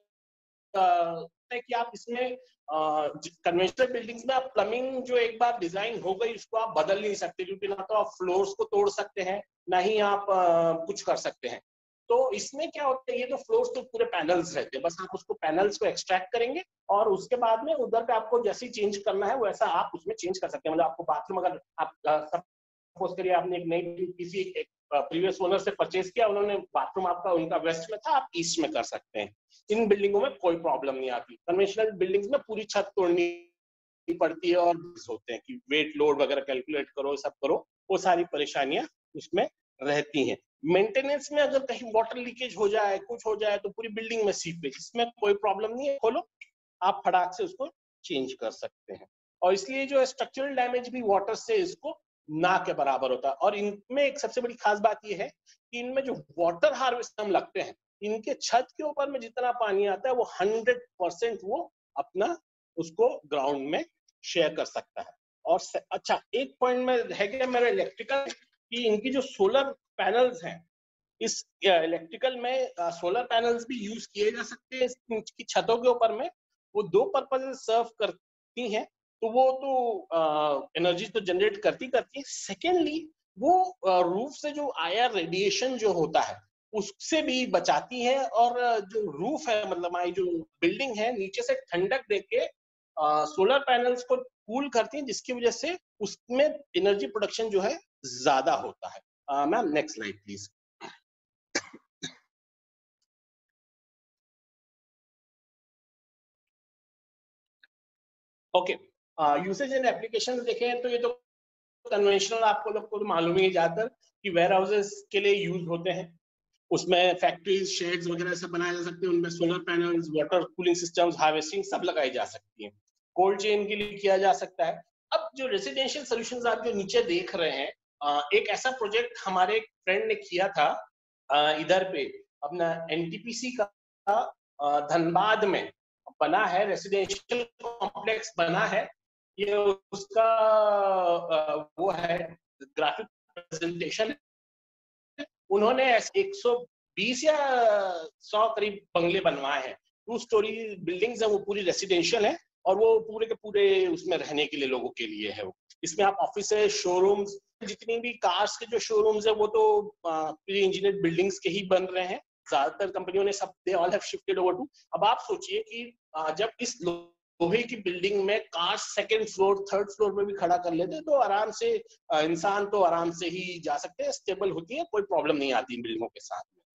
है कि आप इसमें कन्वेंशनल बिल्डिंग्स में आप प्लम्बिंग जो एक बार डिजाइन हो गई उसको आप बदल नहीं सकते, क्योंकि ना तो आप फ्लोर्स को तोड़ सकते हैं ना ही आप कुछ कर सकते हैं। तो इसमें क्या होता है, ये तो फ्लोर्स तो पूरे पैनल्स रहते हैं, बस आप उसको पैनल्स को एक्सट्रैक्ट करेंगे और उसके बाद में उधर पे आपको जैसे चेंज करना है वैसा आप उसमें चेंज कर सकते हैं। मतलब आपको बाथरूम अगर आप सपोज करिए आपने एक नई किसी प्रीवियस ओनर से परचेज किया, उन्होंने बाथरूम आपका उनका वेस्ट में था, आप ईस्ट में कर सकते हैं। इन बिल्डिंगों में कोई प्रॉब्लम नहीं आती। कन्वेंशनल बिल्डिंग्स में पूरी छत तोड़नी पड़ती है और होते हैं कि वेट लोड वगैरह कैलकुलेट करो, सब करो, वो सारी परेशानियां उसमें रहती हैं। मेंटेनेंस में अगर कहीं वाटर लीकेज हो जाए, कुछ हो जाए, तो पूरी बिल्डिंग में सीपेज, इसमें कोई प्रॉब्लम नहीं है, खोलो आप फटाक से उसको चेंज कर सकते हैं। और इसलिए जो स्ट्रक्चरल डैमेज भी वाटर से इसको ना के बराबर होता है। और इनमें एक सबसे बड़ी खास बात यह है कि इनमें जो वाटर हार्वेस्ट हम लगते हैं, इनके छत के ऊपर में जितना पानी आता है वो 100% वो अपना उसको ग्राउंड में शेयर कर सकता है। और अच्छा, एक पॉइंट में है कि मेरा इलेक्ट्रिकल कि इनकी जो सोलर पैनल्स हैं, इस इलेक्ट्रिकल में सोलर पैनल्स भी यूज किए जा सकते हैं इसकी छतों के ऊपर में। वो दो पर्पज सर्व करती हैं, तो वो तो एनर्जी तो जनरेट करती है। सेकेंडली वो रूफ से जो आया रेडिएशन जो होता है उससे भी बचाती है, और जो रूफ है मतलब हमारी जो बिल्डिंग है नीचे से ठंडक देके सोलर पैनल्स को कूल करती हैं, जिसकी वजह से उसमें एनर्जी प्रोडक्शन जो है ज्यादा होता है। Ma'am next slide please. Okay, usage and application देखें तो ये तो कन्वेंशनल आपको लोग को तो मालूम ही ज्यादातर कि वेयर हाउसेस के लिए यूज होते हैं। उसमें फैक्ट्रीज, शेड्स वगैरह सब बनाए जा सकते हैं, उनमें solar panels, water cooling systems, harvesting सब लगाई जा सकती है। कोल्ड चेन के लिए किया जा सकता है। अब जो रेजिडेंशियल सॉल्यूशंस आप जो नीचे देख रहे हैं, एक ऐसा प्रोजेक्ट हमारे एक फ्रेंड ने किया था इधर पे अपना एनटीपीसी का धनबाद में बना है, रेसिडेंशियल कॉम्प्लेक्स बना है। ये उसका वो है ग्राफिक प्रेजेंटेशन। उन्होंने 120 या 100 करीब बंगले बनवाए हैं। 2 स्टोरी बिल्डिंग्स है, वो पूरी रेसिडेंशियल है और वो पूरे के पूरे उसमें रहने के लिए लोगों के लिए है। वो इसमें आप ऑफिस, शोरूम्स, जितनी भी कार्स के जो शोरूम्स है वो तो प्री इंजीनियर्ड बिल्डिंग्स के ही बन रहे हैं। ज्यादातर कंपनियों ने सब they all have shifted over to. अब आप सोचिए कि जब इस लोहे की बिल्डिंग में car second floor, third floor में भी खड़ा कर लेते हैं तो आराम से इंसान तो आराम से ही जा सकते हैं, स्टेबल होती है, कोई प्रॉब्लम नहीं आती इन बिल्डिंगों के साथ में।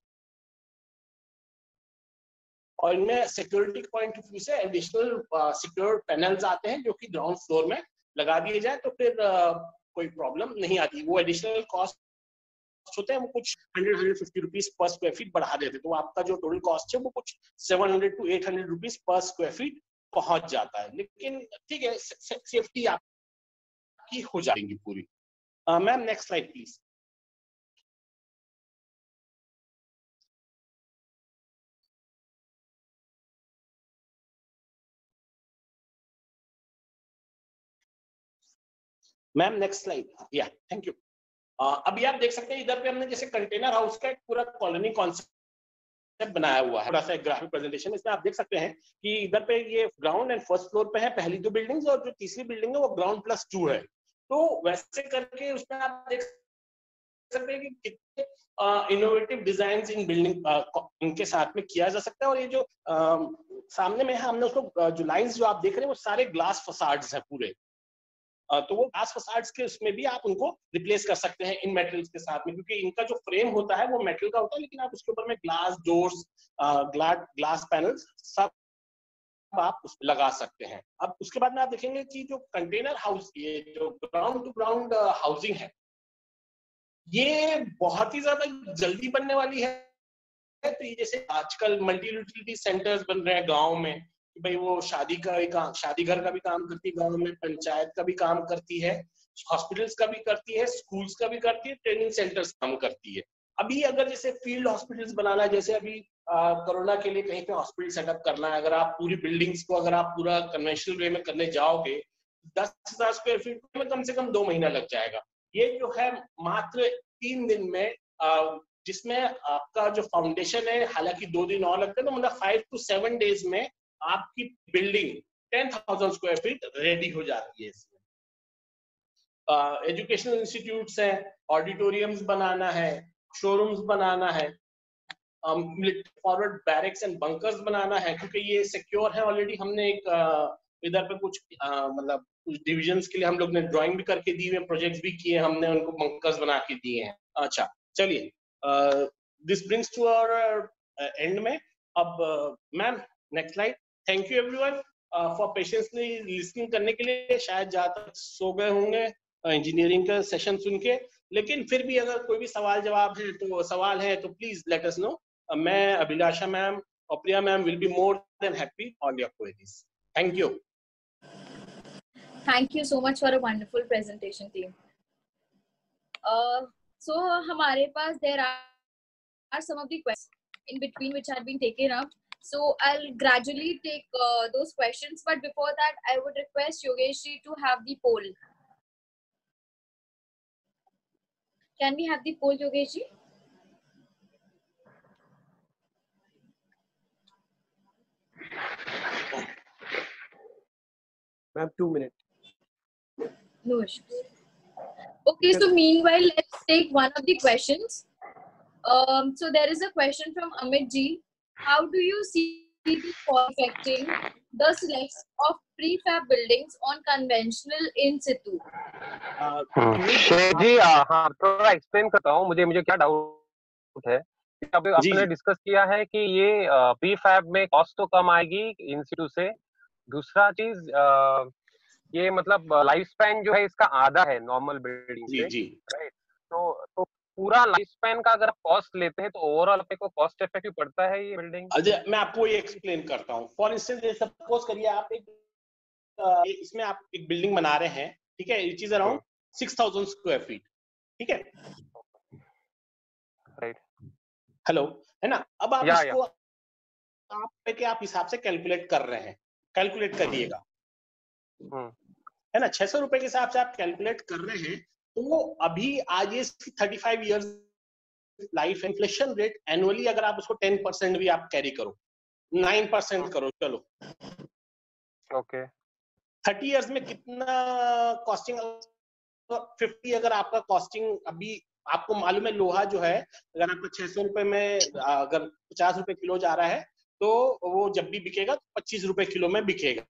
और इनमें सिक्योरिटी पॉइंट ऑफ व्यू से एडिशनल सिक्योर पैनल्स आते हैं जो कि ग्राउंड फ्लोर में लगा दिए जाए तो फिर कोई प्रॉब्लम नहीं आती। वो एडिशनल कॉस्ट होते हैं, वो कुछ 100-150 रुपीज पर स्क्वायर फीट बढ़ा देते, तो आपका जो टोटल कॉस्ट है वो कुछ 700 to 800 रुपीज पर स्क्वायर फीट पहुंच जाता है। लेकिन ठीक है, सेफ्टी आपकी हो जाएगी पूरी। Ma'am next slide please. Ma'am next slide. Yeah thank you. अभी आप देख सकते हैं इधर पे हमने जैसे कंटेनर हाउस का एक पूरा कॉलोनी कॉन्सेप्ट बनाया हुआ है, थोड़ा सा एक ग्राफिक प्रेजेंटेशन। इसमें आप देख सकते हैं कि इधर पे ये ग्राउंड एंड फर्स्ट फ्लोर पे है पहली 2 बिल्डिंग्स, और जो तीसरी बिल्डिंग है वो ग्राउंड +2 है। तो वैसे करके उसमें आप देख सकते हैं कि कितने इनोवेटिव डिजाइन इन बिल्डिंग इनके साथ में किया जा सकता है। और ये जो सामने में है, हमने उसको जो लाइंस जो आप देख रहे हैं वो सारे ग्लास फसाड्स है पूरे। तो वो ग्लास फसाड्स के उसमें भी आप उनको रिप्लेस कर सकते हैं इन मेटल्स के साथ में, क्योंकि इनका जो फ्रेम होता है वो मेटल का होता है, लेकिन आप उसके ऊपर में ग्लास डोर्स, ग्लास पैनल्स सब आप उस लगा सकते हैं। अब उसके बाद में आप देखेंगे कि जो कंटेनर हाउस, ये जो ग्राउंड टू ग्राउंड हाउसिंग है, ये बहुत ही ज्यादा जल्दी बनने वाली है। तो ये जैसे आजकल मल्टी यूटिलिटी सेंटर्स बन रहे हैं गांव में, कि भाई वो शादी का भी काम, शादी घर का भी काम करती है गांव में, पंचायत का भी काम करती है, हॉस्पिटल्स का भी करती है, स्कूल्स का भी करती है, ट्रेनिंग सेंटर्स काम करती है। अभी अगर जैसे फील्ड हॉस्पिटल्स बनाना है, जैसे अभी कोरोना के लिए कहीं पे हॉस्पिटल सेटअप करना है, अगर आप पूरी बिल्डिंग्स को अगर आप पूरा कन्वेंशनल वे में करने जाओगे 10,000 स्क्वायर फीट में कम से कम 2 महीना लग जाएगा। ये जो है मात्र 3 दिन में, जिसमें आपका जो फाउंडेशन है, हालांकि 2 दिन और लगते हैं, तो मतलब 5 to 7 डेज में आपकी बिल्डिंग 10,000 स्क्वायर फीट रेडी हो जाती है। इसमें एजुकेशनल इंस्टीट्यूट्स हैं, ऑडिटोरियम्स बनाना है, शोरूम्स बनाना है, फॉरवर्ड बैरिक्स एंड बंकर्स बनाना है, क्योंकि ये सिक्योर है। ऑलरेडी हमने एक इधर पे कुछ मतलब कुछ डिविजन्स के लिए हम लोग ने ड्राइंग भी करके दी है, प्रोजेक्ट्स भी किए हमने, उनको बंकर्स बना के दिए हैं। अच्छा, चलिए, this brings to our end में. अब ma'am next slide. Thank you everyone for patiently listening करने के लिए. शायद ज्यादातर सो गए होंगे इंजीनियरिंग का सेशन सुन के, लेकिन फिर भी अगर कोई भी सवाल जवाब है तो प्लीज लेट अस नो. मैं, अभिलाषा मैम और Priya ma'am will be more than happy on your queries. Thank you. Thank you so much for a wonderful presentation, team. So हमारे पास there are some of the questions in between which have been taken up. So I'll gradually take those questions, but before that, I would request Yogesh ji to have the poll. Can we have the poll, Yogesh ji? Ma'am, 2 minutes. No issues. Okay, so meanwhile, let's take one of the questions. So there is a question from Amit ji. How do you see the cost affecting the selection of prefab buildings on conventional in situ? Sheikh जी, हाँ थोड़ा explain करता हूँ. मुझे क्या doubt है. अब आपने discuss किया है कि ये प्रीफैब में कॉस्ट तो कम आएगी इन सिटू से. दूसरा चीज, ये मतलब लाइफ स्पैन जो है इसका आधा है नॉर्मल बिल्डिंग से, राइट. तो पूरा लाइफ स्पैन का अगर आप कॉस्ट लेते हैं तो ओवरऑल अपने को कॉस्ट इफेक्टिव पड़ता है ये बिल्डिंग. अजय, मैं आपको ये एक्सप्लेन करता हूँ. फॉर इंस्टेंस सपोज करिए आप इसमें आप एक बिल्डिंग बना रहे हैं, ठीक है. It is around 6000 square feet, ठीक है, राइट. हेलो, है ना. अब आप इसको आप हिसाब से कैलकुलेट कर रहे हैं, कैलकुलेट करिएगा, है ना. 600 रुपए के हिसाब से आप कैलकुलेट कर रहे हैं. तो अभी आज ये 35 years life inflation rate annually अगर आप उसको 10% भी आप कैरी करो, 9% करो, चलो ओके. 30 इयर्स में कितना कॉस्टिंग, 50 अगर आपका कॉस्टिंग अभी आपको मालूम है. लोहा जो है अगर आपको 600 रुपए में अगर 50 रुपए किलो जा रहा है तो वो जब भी बिकेगा तो 25 रुपए किलो में बिकेगा,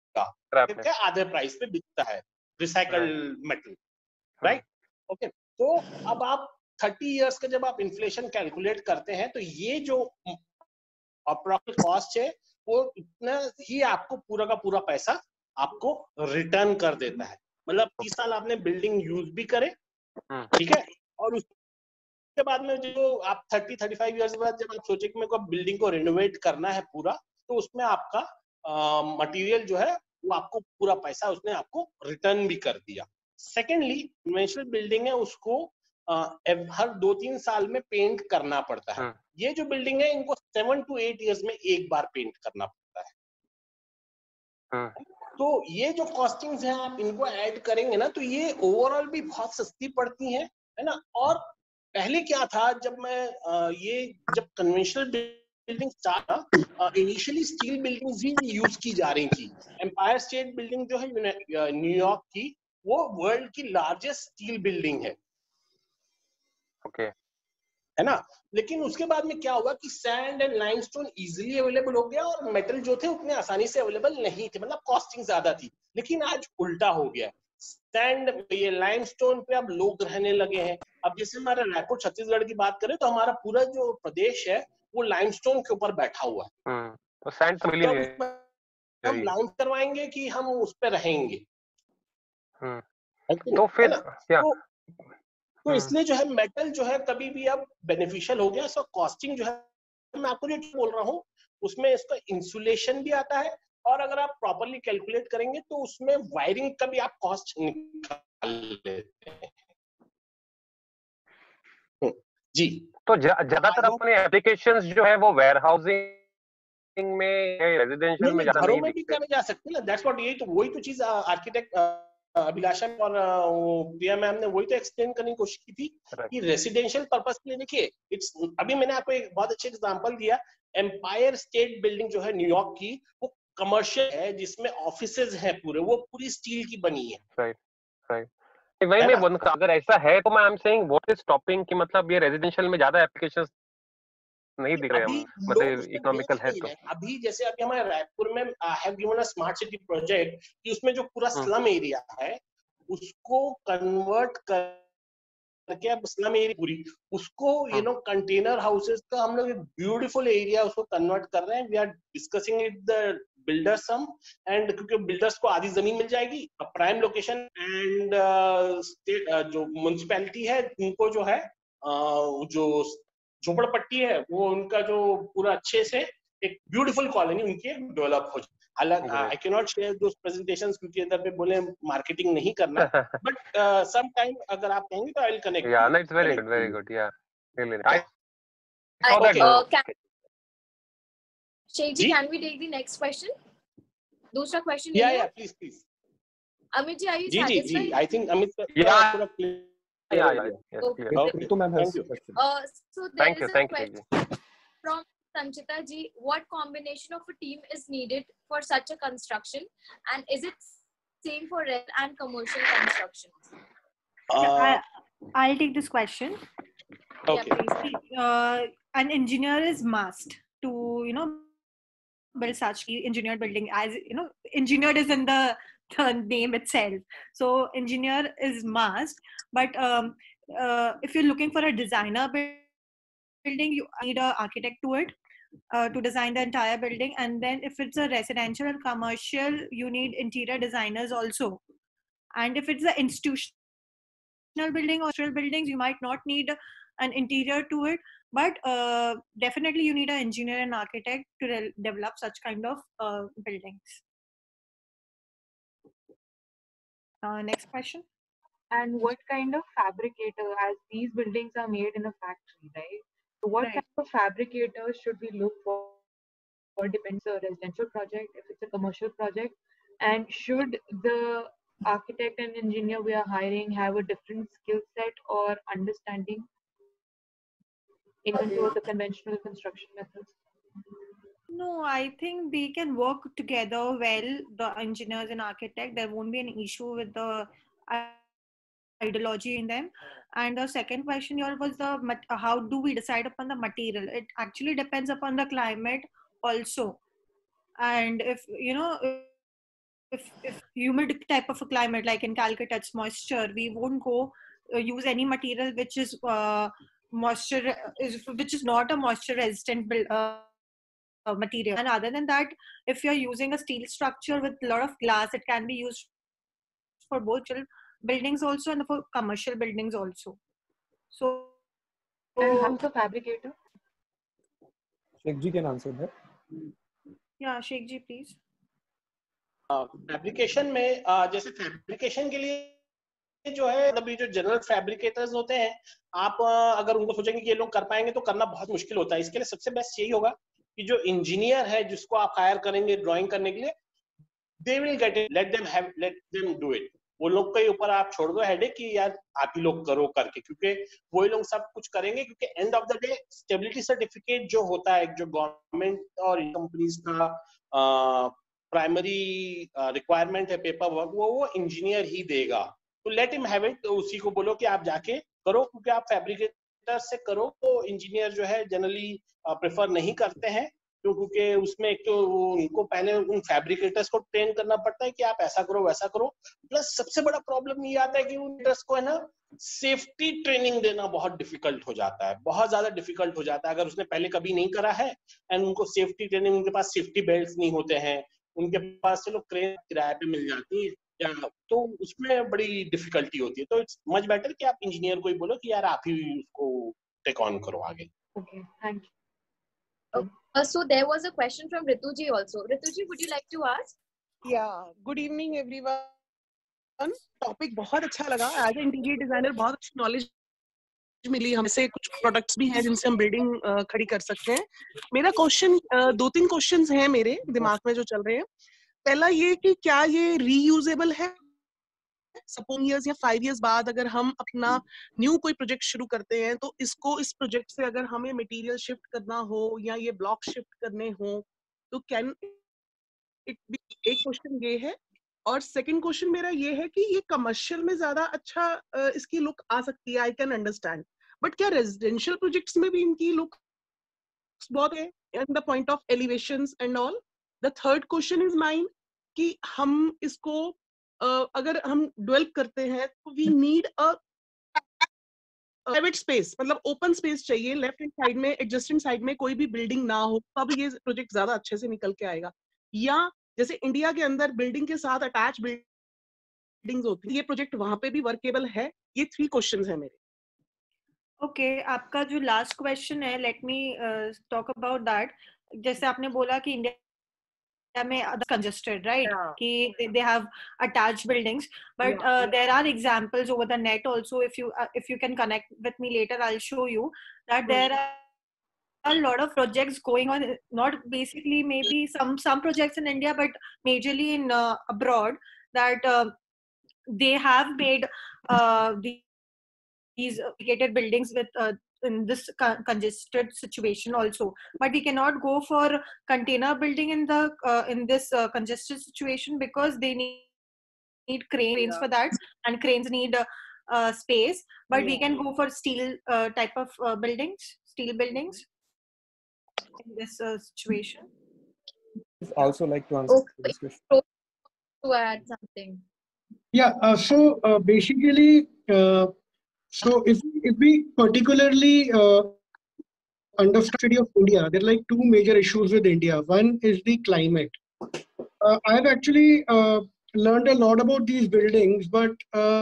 आधे प्राइस पे बिकता है रिसाइकल्ड मेटल, राइट. ओके. तो अब आप 30 इयर्स का जब आप इन्फ्लेशन कैलकुलेट करते हैं तो ये जो अप्रॉक्सिमेट कॉस्ट है वो इतना ही आपको पूरा का पूरा पैसा आपको रिटर्न कर देता है. मतलब 30 साल आपने बिल्डिंग यूज भी करे, ठीक है, और उसके बाद में जो आप 30-35 इयर्स बाद जब आप सोचे कि मेरे को बिल्डिंग को रिनोवेट करना है पूरा, तो उसमें आपका मटेरियल जो है वो आपको पूरा पैसा उसने आपको रिटर्न भी कर दिया. सेकेंडली, कन्वेंशनल बिल्डिंग है उसको हर 2-3 साल में पेंट करना पड़ता है. ये जो बिल्डिंग है इनको 7 to 8 इयर्स में एक बार पेंट करना पड़ता है. तो ये जो कॉस्टिंग्स हैं आप इनको ऐड करेंगे ना तो ये ओवरऑल भी बहुत सस्ती पड़ती हैं, है ना. और पहले क्या था, जब जब conventional building start, initially steel buildings ही यूज की जा रही थी. एम्पायर स्टेट बिल्डिंग जो है न्यूयॉर्क की, वो वर्ल्ड की लार्जेस्ट स्टील बिल्डिंग है, ओके, है ना. लेकिन उसके बाद में क्या हुआ कि sand and limestone easily available हो गया और मेटल जो थे उतने आसानी से अवेलेबल नहीं थे, मतलब कॉस्टिंग ज्यादा थी. लेकिन आज उल्टा हो गया. सैंड ये लाइमस्टोन पे अब लोग रहने लगे हैं. अब जैसे हमारा रायपुर छत्तीसगढ़ की बात करें तो हमारा पूरा जो प्रदेश है वो लाइमस्टोन के ऊपर बैठा हुआ है. तो सैंड तो मिल ही नहीं, हम लाइम करवाएंगे कि हम उस पे रहेंगे. तो फिर क्या, तो इसलिए जो है मेटल जो है कभी भी अब बेनिफिशियल हो गया. सो कॉस्टिंग जो है, मैं आपको जो बोल रहा हूँ उसमें इसका इंसुलेशन भी आता है, और अगर आप प्रॉपरली कैलकुलेट करेंगे तो उसमें वायरिंग का भी आप कॉस्ट निकाल लेते हैं. जी. तो ज्यादातर अपने एप्लीकेशंस जो है वो वेयरहाउसिंग में, रेजिडेंशियल में, घरों में भी करे जा सकते हैं ना. दैट्स व्हाट, यही तो वही तो चीज आर्किटेक्ट अभिलाषा और प्रिया मैम ने वही तो एक्सप्लेन करने की कोशिश की थी कि रेसिडेंशियल पर्पस के लिए. देखिए, इट्स अभी मैंने आपको एक बहुत अच्छे एग्जांपल दिया. एम्पायर स्टेट बिल्डिंग जो है न्यूयॉर्क की, वो कमर्शियल है जिसमें ऑफिसेज हैं पूरे, वो पूरी स्टील की बनी है. Right, right. वही मैं बोल, अगर ऐसा है तो मैं I am saying what is stopping कि मतलब ये रेजिडेंशियल में ज्यादा एप्लीकेशंस नहीं दिख रहे हैं, मतलब इकोनॉमिकल है. तो अभी जैसे अभी हमारे रायपुर में have given a smart city project कि उसमें जो पूरा स्लम एरिया है उसको कन्वर्ट करके अब स्लम एरिया पूरी उसको कंटेनर हाउसेस का हम लोग ब्यूटीफुल एरिया उसको कन्वर्ट कर रहे हैं. We are discussing it the builders some and क्योंकि बिल्डर्स को आधी जमीन मिल जाएगी प्राइम लोकेशन एंड जो म्युनिसिपैलिटी है उनको जो है जो झोपड़पट्टी है वो उनका जो पूरा अच्छे से एक ब्यूटीफुल कॉलोनी उनकी डेवलप हो जाए. हालांकि I can not share those presentations क्योंकि इधर पे बोले मार्केटिंग नहीं करना बट सम टाइम अगर आप कहेंगे तो I will connect. Yeah, no, it's very good. Yeah, really. Yeah. I saw that. Sheikh ji, can we take the next question? दूसरा question Yeah, नहीं है? yeah, please. Amit ji, are you ji satisfied? I think Amit का Yeah. पूरा clear. Yeah, yes, Okay. clear. Ritu ma'am has Thank you. a question. So there Thank you, is a thank you. question from Sanchita ji. What combination of a team is needed for such a construction, and is it same for real and commercial construction? I'll take this question. Okay. An engineer is must to build such engineered building. As engineered is in the name itself, so engineer is must. But if you're looking for a designer building, you need an architect to it to design the entire building. And then if it's a residential and commercial, you need interior designers also. And if it's an institutional building or industrial buildings, you might not need an interior to it, but definitely you need an engineer and architect to develop such kind of buildings. Next question. And what kind of fabricator, as these buildings are made in a factory, right? So what Right. kind of fabricator should we look for? Depends on a residential project, if it's a commercial project, and should the architect and engineer we are hiring have a different skill set or understanding even to the conventional construction methods? No, I think they can work together well, the engineers and architect. There won't be an issue with the ideology in them. And the second question here was how do we decide upon the material? It actually depends upon the climate also. And if if humid type of a climate like in Calcutta, it's moisture, we won't go use any material which is which is not a moisture resistant material. And other than that, if you're using a steel structure with a lot of glass, it can be used for both buildings also and for commercial buildings also. So And how's the fabricator? Sheikh ji can answer that. Yeah, Sheikh ji, please. Fabrication में जैसे fabrication के लिए जो है मतलब ये जो general fabricators होते हैं आप अगर उनको सोचेंगे कि ये लोग कर पाएंगे तो करना बहुत मुश्किल होता है. इसके लिए सबसे बेस्ट यही होगा कि जो इंजीनियर है जिसको आप हायर करेंगे ड्राइंग करने के लिए, they will get it, let them do it. वो लोग के ऊपर आप छोड़ दो हेडेक कि यार आप ही लोग करो करके, क्योंकि वही लोग सब कुछ करेंगे. क्योंकि end of the day stability certificate जो होता है जो गवर्नमेंट और कंपनीज का प्राइमरी रिक्वायरमेंट है पेपर वर्क, वो इंजीनियर ही देगा. तो लेट हिम हैव इट. उसी को बोलो कि आप जाके करो, क्योंकि आप फैब्रिकेटर से करो तो इंजीनियर जो है जनरली प्रेफर नहीं करते हैं, क्योंकि उसमें एक तो उनको पहले उन फैब्रिकेटर्स को ट्रेन करना पड़ता है कि आप ऐसा करो वैसा करो. प्लस सबसे बड़ा प्रॉब्लम ये आता है कि उन को है ना सेफ्टी ट्रेनिंग देना बहुत डिफिकल्ट हो जाता है, बहुत ज्यादा डिफिकल्ट हो जाता है अगर उसने पहले कभी नहीं करा है. एंड उनको सेफ्टी ट्रेनिंग, उनके पास सेफ्टी बेल्ट नहीं होते हैं, उनके पास चलो क्रेन किराए पे मिल जाती है, तो उसमें बड़ी डिफिकल्टी होती है. तो इट्स मच बेटर कि आप इंजीनियर को ही बोलो कि यार आप ही उसको टेक ऑन करो आगे. Okay, thank you. So there was a question from Ritu ji also. Ritu ji, would you like to ask? Yeah, good evening everyone. Topic बहुत अच्छा लगा. एज ए इंटीरियर डिजाइनर बहुत अच्छी नॉलेज मिली. हमसे कुछ products भी हैं जिनसे हम बिल्डिंग खड़ी कर सकते हैं. मेरा क्वेश्चन 2-3 क्वेश्चंस हैं मेरे दिमाग में जो चल रहे हैं. पहला ये कि क्या ये रीयूजेबल है? सपोज ईयर्स या 5 इयर्स बाद अगर हम अपना न्यू कोई प्रोजेक्ट शुरू करते हैं तो इसको इस प्रोजेक्ट से अगर हमें मटेरियल शिफ्ट करना हो या ये ब्लॉक शिफ्ट करने हो तो कैन इट बी. एक क्वेश्चन ये है. और सेकंड क्वेश्चन मेरा ये है कि ये कमर्शियल में ज्यादा अच्छा इसकी लुक आ सकती है, आई कैन अंडरस्टैंड, बट क्या रेजिडेंशियल प्रोजेक्ट्स में भी इनकी लुक बहुत है in the point of elevations and all. The third question is mine कि हम इसको अगर हम डेवलप करते हैं तो we need a private space, मतलब ओपन स्पेस चाहिए, लेफ्ट हैंड साइड में एडजस्टेंट साइड में कोई भी बिल्डिंग ना हो, तब ये प्रोजेक्ट ज्यादा अच्छे से निकल के आएगा। या जैसे इंडिया के अंदर बिल्डिंग के साथ अटैच बिल्डिंग्स होती है, ये प्रोजेक्ट वहां पे भी वर्केबल है? ये 3 क्वेश्चंस है मेरे। ओके, आपका जो लास्ट क्वेश्चन है, let me talk about that. जैसे आपने बोला कि इंडिया में congested, right? Yeah. कि they have attached buildings, but there are examples over the net also. If you can connect with me later, I'll show you that there are a lot of projects going on, not basically maybe some projects in India, but majorly in abroad, that they have made these gated buildings with in this congested situation also. But we cannot go for container building in this congested situation, because they need cranes for that, and cranes need space. But we can go for steel type of steel buildings in this situation. Also like to answer this question. To add something. Yeah. Basically, so if we particularly understand of India, there are like two major issues with India. One is the climate. I have actually learned a lot about these buildings, but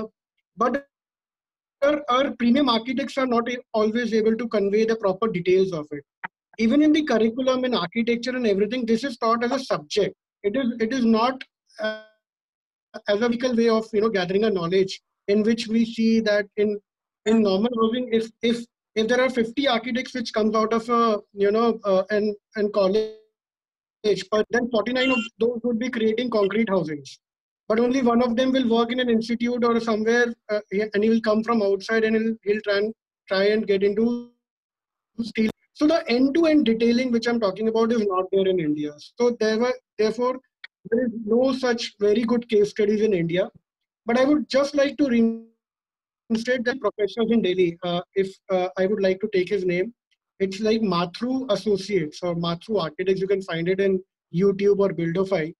our premium architects are not always able to convey the proper details of it. Even in the curriculum and architecture and everything, this is taught as a subject. It is not as a vehicle way of gathering a knowledge, in which we see that in normal housing, if there are 50 architects which comes out of a and college, but then 49 of those would be creating concrete housings. But only one of them will work in an institute or somewhere, and he will come from outside, and he'll try and get into steel. So the end-to-end detailing which I'm talking about is not there in India. So therefore there is no such very good case studies in India. But I would just like to reinstate the professors in Delhi. If I would like to take his name, it's like Mathru Associates or Mathru Architects. You can find it in YouTube or Buildify.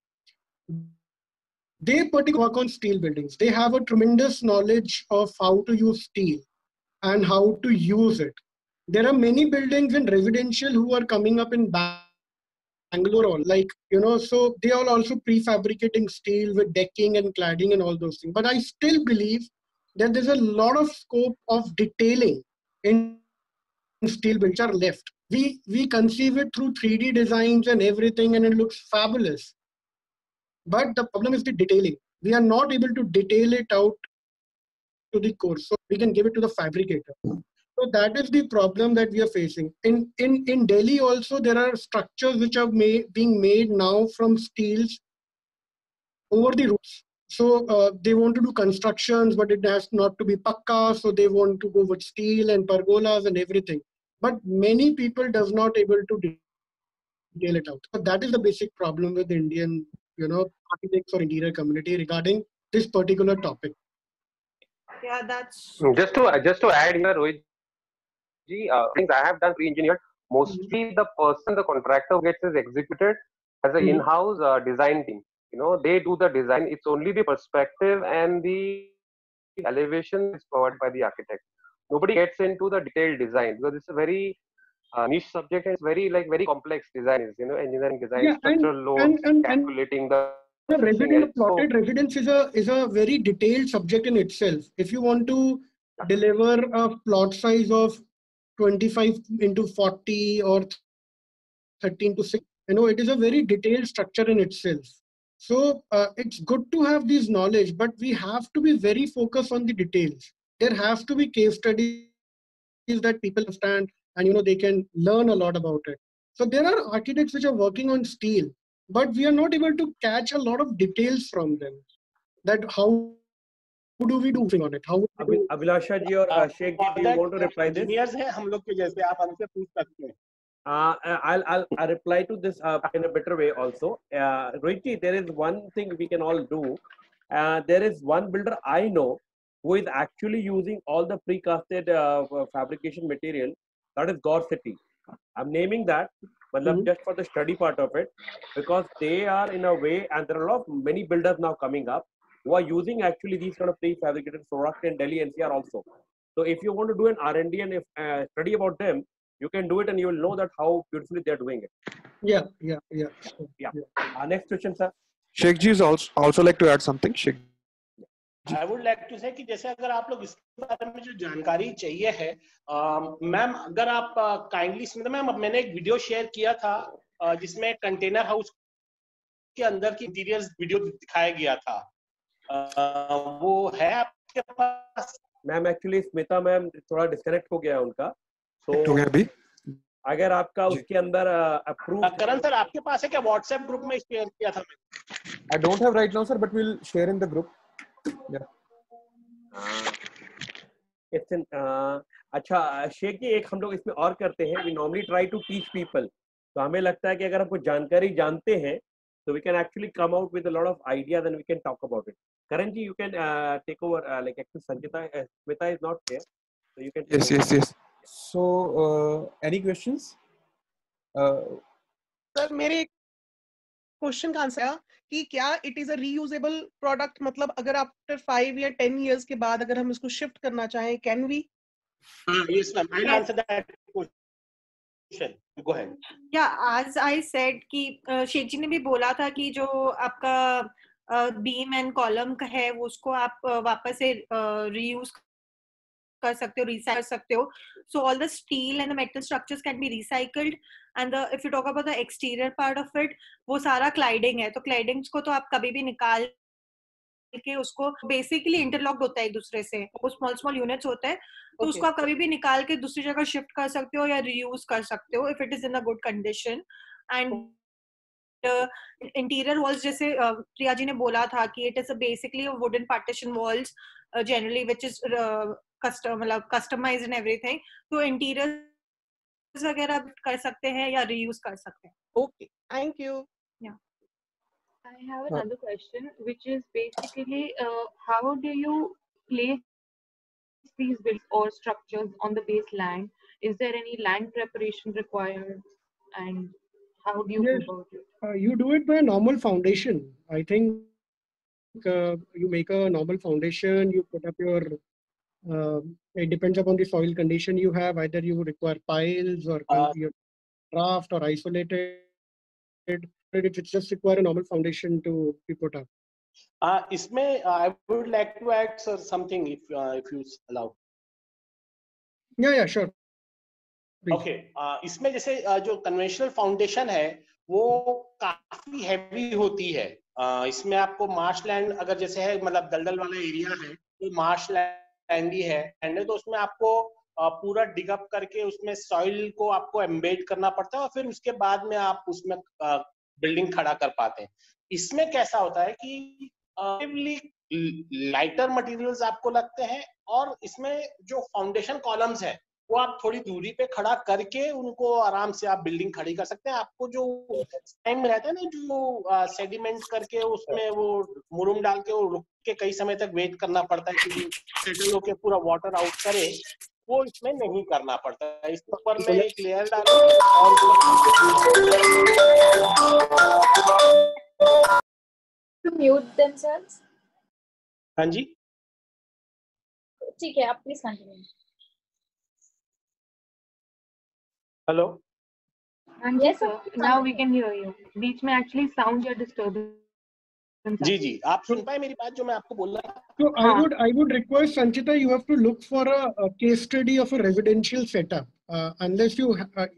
They particularly work on steel buildings. They have a tremendous knowledge of how to use steel and how to use it. There are many buildings in residential who are coming up in Bangalore, so they are also prefabricating steel with decking and cladding and all those things. But I still believe that there's a lot of scope of detailing in steel buildings are left. We conceive it through 3D designs and everything, and it looks fabulous. But the problem is the detailing. We are not able to detail it out to the core, so we can give it to the fabricator. So that is the problem that we are facing. In Delhi also, there are structures which are being made now from steels over the roofs. So they want to do constructions, but it has not to be pakka. So they want to go with steel and pergolas and everything. But many people does not able to detail it out. So that is the basic problem with Indian, architects or interior community regarding this particular topic. Yeah, that's just to add here, Rohit ji, things I have done pre-engineered. Mostly the person, the contractor who gets is executed as an in-house design team. They do the design. It's only the perspective and the elevation is provided by the architect. Nobody gets into the detailed design, because it's a very niche subject, and it's very complex design. Engineering design, structural loads, calculating the plotted residence is a very detailed subject in itself. If you want to deliver a plot size of 25 into 40 or 13 to 6, it is a very detailed structure in itself. So it's good to have this knowledge, but we have to be very focused on the details. There has to be case studies that people understand, and they can learn a lot about it. So there are architects which are working on steel, but we are not able to catch a lot of details from them. That how do we do on it? How Abhilasha ji or Sheikh ji, do you want to reply this? Engineers हैं हम लोग के जैसे, आप हमसे पूछ सकते हैं. I'll reply to this in a better way also. Rohit ji, there is one thing we can all do. There is one builder I know who is actually using all the precasted fabrication material. That is Gaur City. I'm naming that, just for the study part of it, because they are in a way, and there are many builders now coming up who are using actually these kind of prefabricated products in Delhi NCR also. So if you want to do an R&D and if study about them, you can do it, and you will know that how beautifully they are doing it. Yeah. Sure. Yeah. Next question, sir. Sheikh ji is also like to add something. Sheikh. I would like to say कि जैसे अगर आप लोग इसके बारे में जो जानकारी चाहिए है, मैम अगर आप काइंडली सुने, मैम मैंने एक वीडियो शेयर किया था जिसमें कंटेनर हाउस के अंदर की इंटीरियर वीडियो दिखाया गया था, वो है आपके पास? मैम एक्चुअली स्मिता मैम थोड़ा डिस्कनेक्ट हो गया है उनका, तो अभी अगर आपका उसके अंदर अप्रूव करण सर आपके पास है क्या? व्हाट्सएप ग्रुप में शेयर किया था मैंने। I don't have right now, sir, but we'll share in the group. Yeah. It's an, अच्छा शेख जी, एक हम लोग इसमें और करते हैं, we normally try to teach people. तो हमें लगता है कि अगर हमको जानकारी जानते हैं, so we can actually come out with a lot of ideas and we can talk about it. Karan ji, you can take over. Like actually, Sanjita, Smita is not here, so you can. Yes. So, any questions? Sir मेरे question का answer कि क्या it is a reusable product, मतलब अगर after 5 या 10 years के बाद अगर हम इसको शिफ्ट करना चाहें, can we? Yes ma'am, I'll answer that question. Go ahead. Yeah, as I said कि शेख जी ने भी बोला था कि जो आपका बीम एंड कॉलम का है वो उसको आप वापस से रीयूज कर सकते हो, रिसाइकल कर सकते हो. So all the steel and the metal structures can be recycled, and if you talk about the exterior part of it, वो सारा cladding है. तो claddings को तो आप कभी भी निकाल के उसको बेसिकली इंटरलॉक्ड होता है एक दूसरे से, वो स्मॉल यूनिट्स होते हैं, तो उसको आप कभी भी निकाल के दूसरी जगह शिफ्ट कर सकते हो या रीयूज कर सकते हो if it is in a good condition. And interior walls जैसे प्रिया जी ने बोला था कि it is basically wooden partition walls generally which is मतलब कस्टमाइज्ड एंड एवरीथिंग. तो इंटीरियर वगैरह कर सकते हैं या रीयूज कर सकते हैं. Okay, thank you. I have another question, which is basically how do you place these buildings or structures on the base land? Is there any land preparation required, and how do you go about it? You do it by a normal foundation. I think you make a normal foundation, you put up your, it depends upon the soil condition you have, either you require piles or your raft or isolated. It just require a normal foundation to be put up. इसमें I would like to add sir something if you allow. Yeah, sure. Okay, इसमें जैसे जो conventional foundation है वो काफी heavy होती है. इसमें आपको मार्श लैंड अगर जैसे है, मतलब दलदल वाला एरिया है तो मार्श लैंड ही है, तो उसमें आपको पूरा डिगअप करके उसमें सॉइल को आपको एम्बेड करना पड़ता है और फिर उसके बाद में आप उसमें बिल्डिंग खड़ा कर पाते हैं. इसमें कैसा होता है कि लाइटर मटेरियल्स आपको लगते हैं और इसमें जो फाउंडेशन कॉलम्स है वो आप थोड़ी दूरी पे खड़ा करके उनको आराम से आप बिल्डिंग खड़ी कर सकते हैं. आपको जो टाइम रहता है ना, जो सेडिमेंट करके उसमें वो मुरुम डाल के वो रुक के कई समय तक वेट करना पड़ता है कि सेटल होके पूरा वाटर आउट करे, वो इसमें नहीं करना पड़ता है. इसके ऊपर में एक लेयर To mute themselves. हाँ जी, ठीक है, आप please continue. Hello. Yes, sir. Now we can hear you. बीच में actually sound या disturbance. जी, आप सुन पाए मेरी बात जो मैं आपको बोल रहा था? So I would request Sanchita, you have to look for a case study of a residential setup. Unless you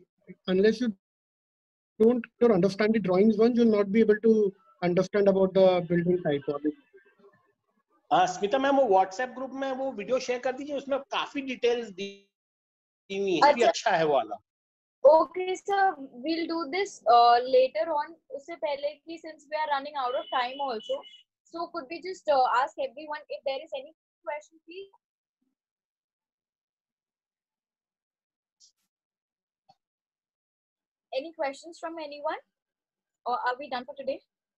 don't understand the drawings once, you'll not be able to understand about the building typology. Smita ma'am वो WhatsApp group में वो video share कर दीजिए, उसमें काफी details दी हुई है. अच्छा है वो वाला. Okay, sir, we'll do this later on. उससे पहले कि since we are running out of time also, so could we just ask everyone if there is any question, please? Any questions from anyone? Or are we done for today?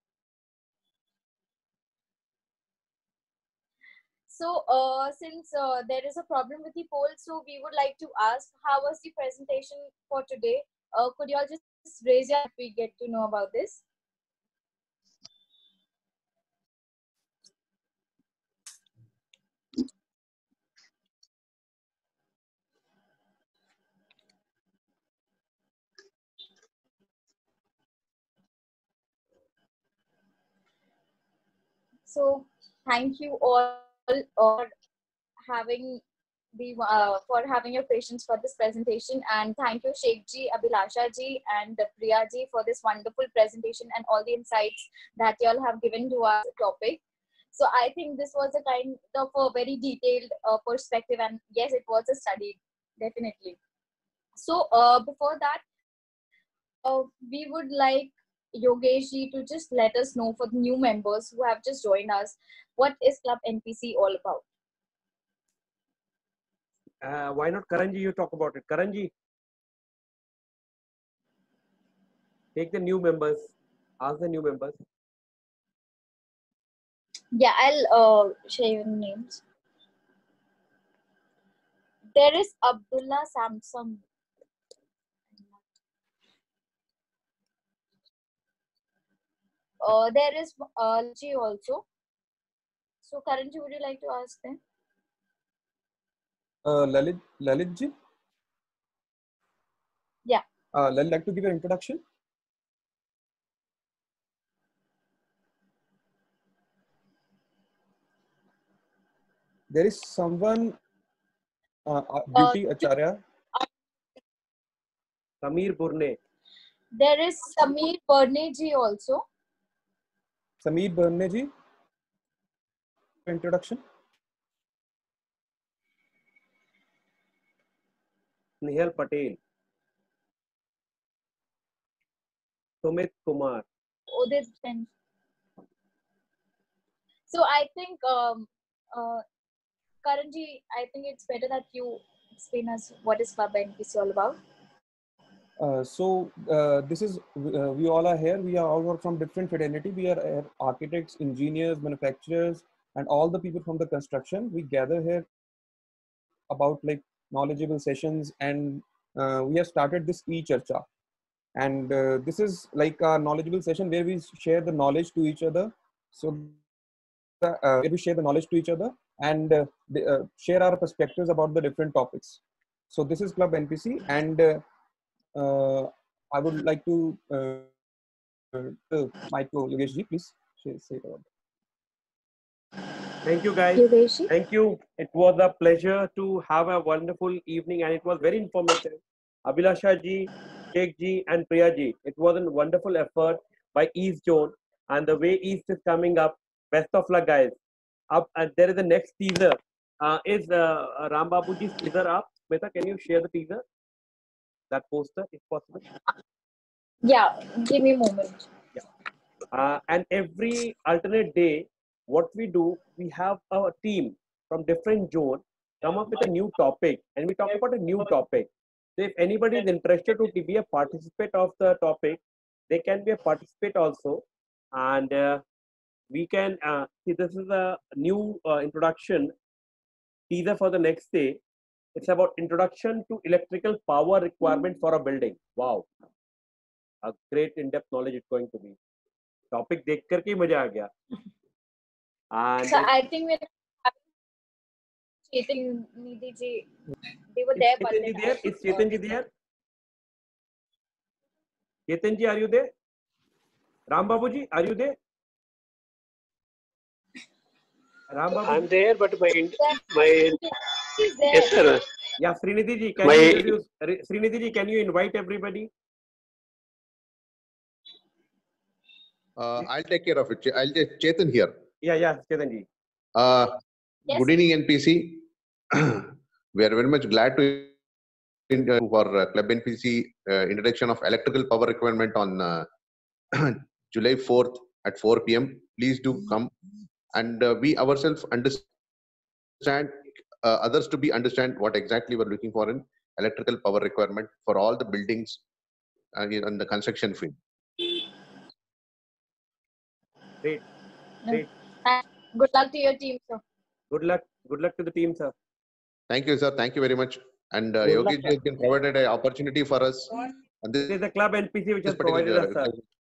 So, since there is a problem with the poll, so we would like to ask, how was the presentation for today? Could you all just raise your hand if we get to know about this? So thank you all for having for having your patience for this presentation, and thank you Sheikh ji, Abhilasha ji, and Priya ji for this wonderful presentation and all the insights that you all have given to our topic. So I think this was a kind of a very detailed perspective, and yes, it was a study, definitely. So before that, we would like Yogesh ji to just let us know, for the new members who have just joined us, what is Club NPC all about? Why not Karanji, you talk about it. Karanji, take the new members, ask the new members. Yeah, I'll share your names. There is Abdullah Samsung. There is G also. So Karanji, would you like to ask them? Lalit ji? Yeah. Lalit, like to give an introduction? There is someone, Beauty Acharya. Samir Burne. There is Samir Burne ji also. Samir Burne ji. Introduction. Nihal Patel. Sumit Kumar. Udit Sen. So I think, Karanji, I think it's better that you explain us what is Club NPC all about. This is, we all are here. We are all from different fraternity. We are architects, engineers, manufacturers, and all the people from the construction. We gather here about like knowledgeable sessions, and we have started this e-charcha. And this is like a knowledgeable session where we share the knowledge to each other. So we share the knowledge to each other and share our perspectives about the different topics. So this is Club NPC, and I would like to mic to Yogesh ji, please say about that. Thank you, guys. Yogesh. Thank you. It was a pleasure to have a wonderful evening, and it was very informative. Abhilasha ji, Sheikh ji, and Priya ji. It was a wonderful effort by East Zone, and the way East is coming up. Best of luck, guys. Up, there is the next teaser. Is Ram Babuji's teaser up? Meta, can you share the teaser? That poster, if possible. Yeah, give me a moment. Yeah. And every alternate day, what we do, we have a team from different zone come up with a new topic, and we talk about a new topic. So if anybody is interested to be a participant of the topic, they can be a participant also. And we can see, this is a new introduction teaser for the next day. It's about introduction to electrical power requirement for a building. Wow, a great in-depth knowledge it's going to be. Topic देख करके ही मजा आ गया. And so I think we're Chetan Nidhi ji. They were there, but Chetan ji there? Is Chetan ji there? Chetan ji, are you there? Ram Babu ji, are you there? Ram Babu. I'm there, but my yes, sir. Yeah, Srinidhi ji, can you introduce? Srinidhi ji, can you invite everybody? I'll take care of it. I'll take Chetan here. Yeah, Chetan ji. Yes. Yes. Good evening, NPC. We are very much glad to for Club NPC introduction of electrical power requirement on July 4th at 4 p.m. Please do come, and we ourselves understand others to be understand what exactly we're looking for in electrical power requirement for all the buildings in the construction field. Great. Good luck to your team, sir. Good luck to the team, sir. Thank you, sir. Thank you very much. And Yogesh has been provided an opportunity for us. And this is the Club NPC which has provided us, sir.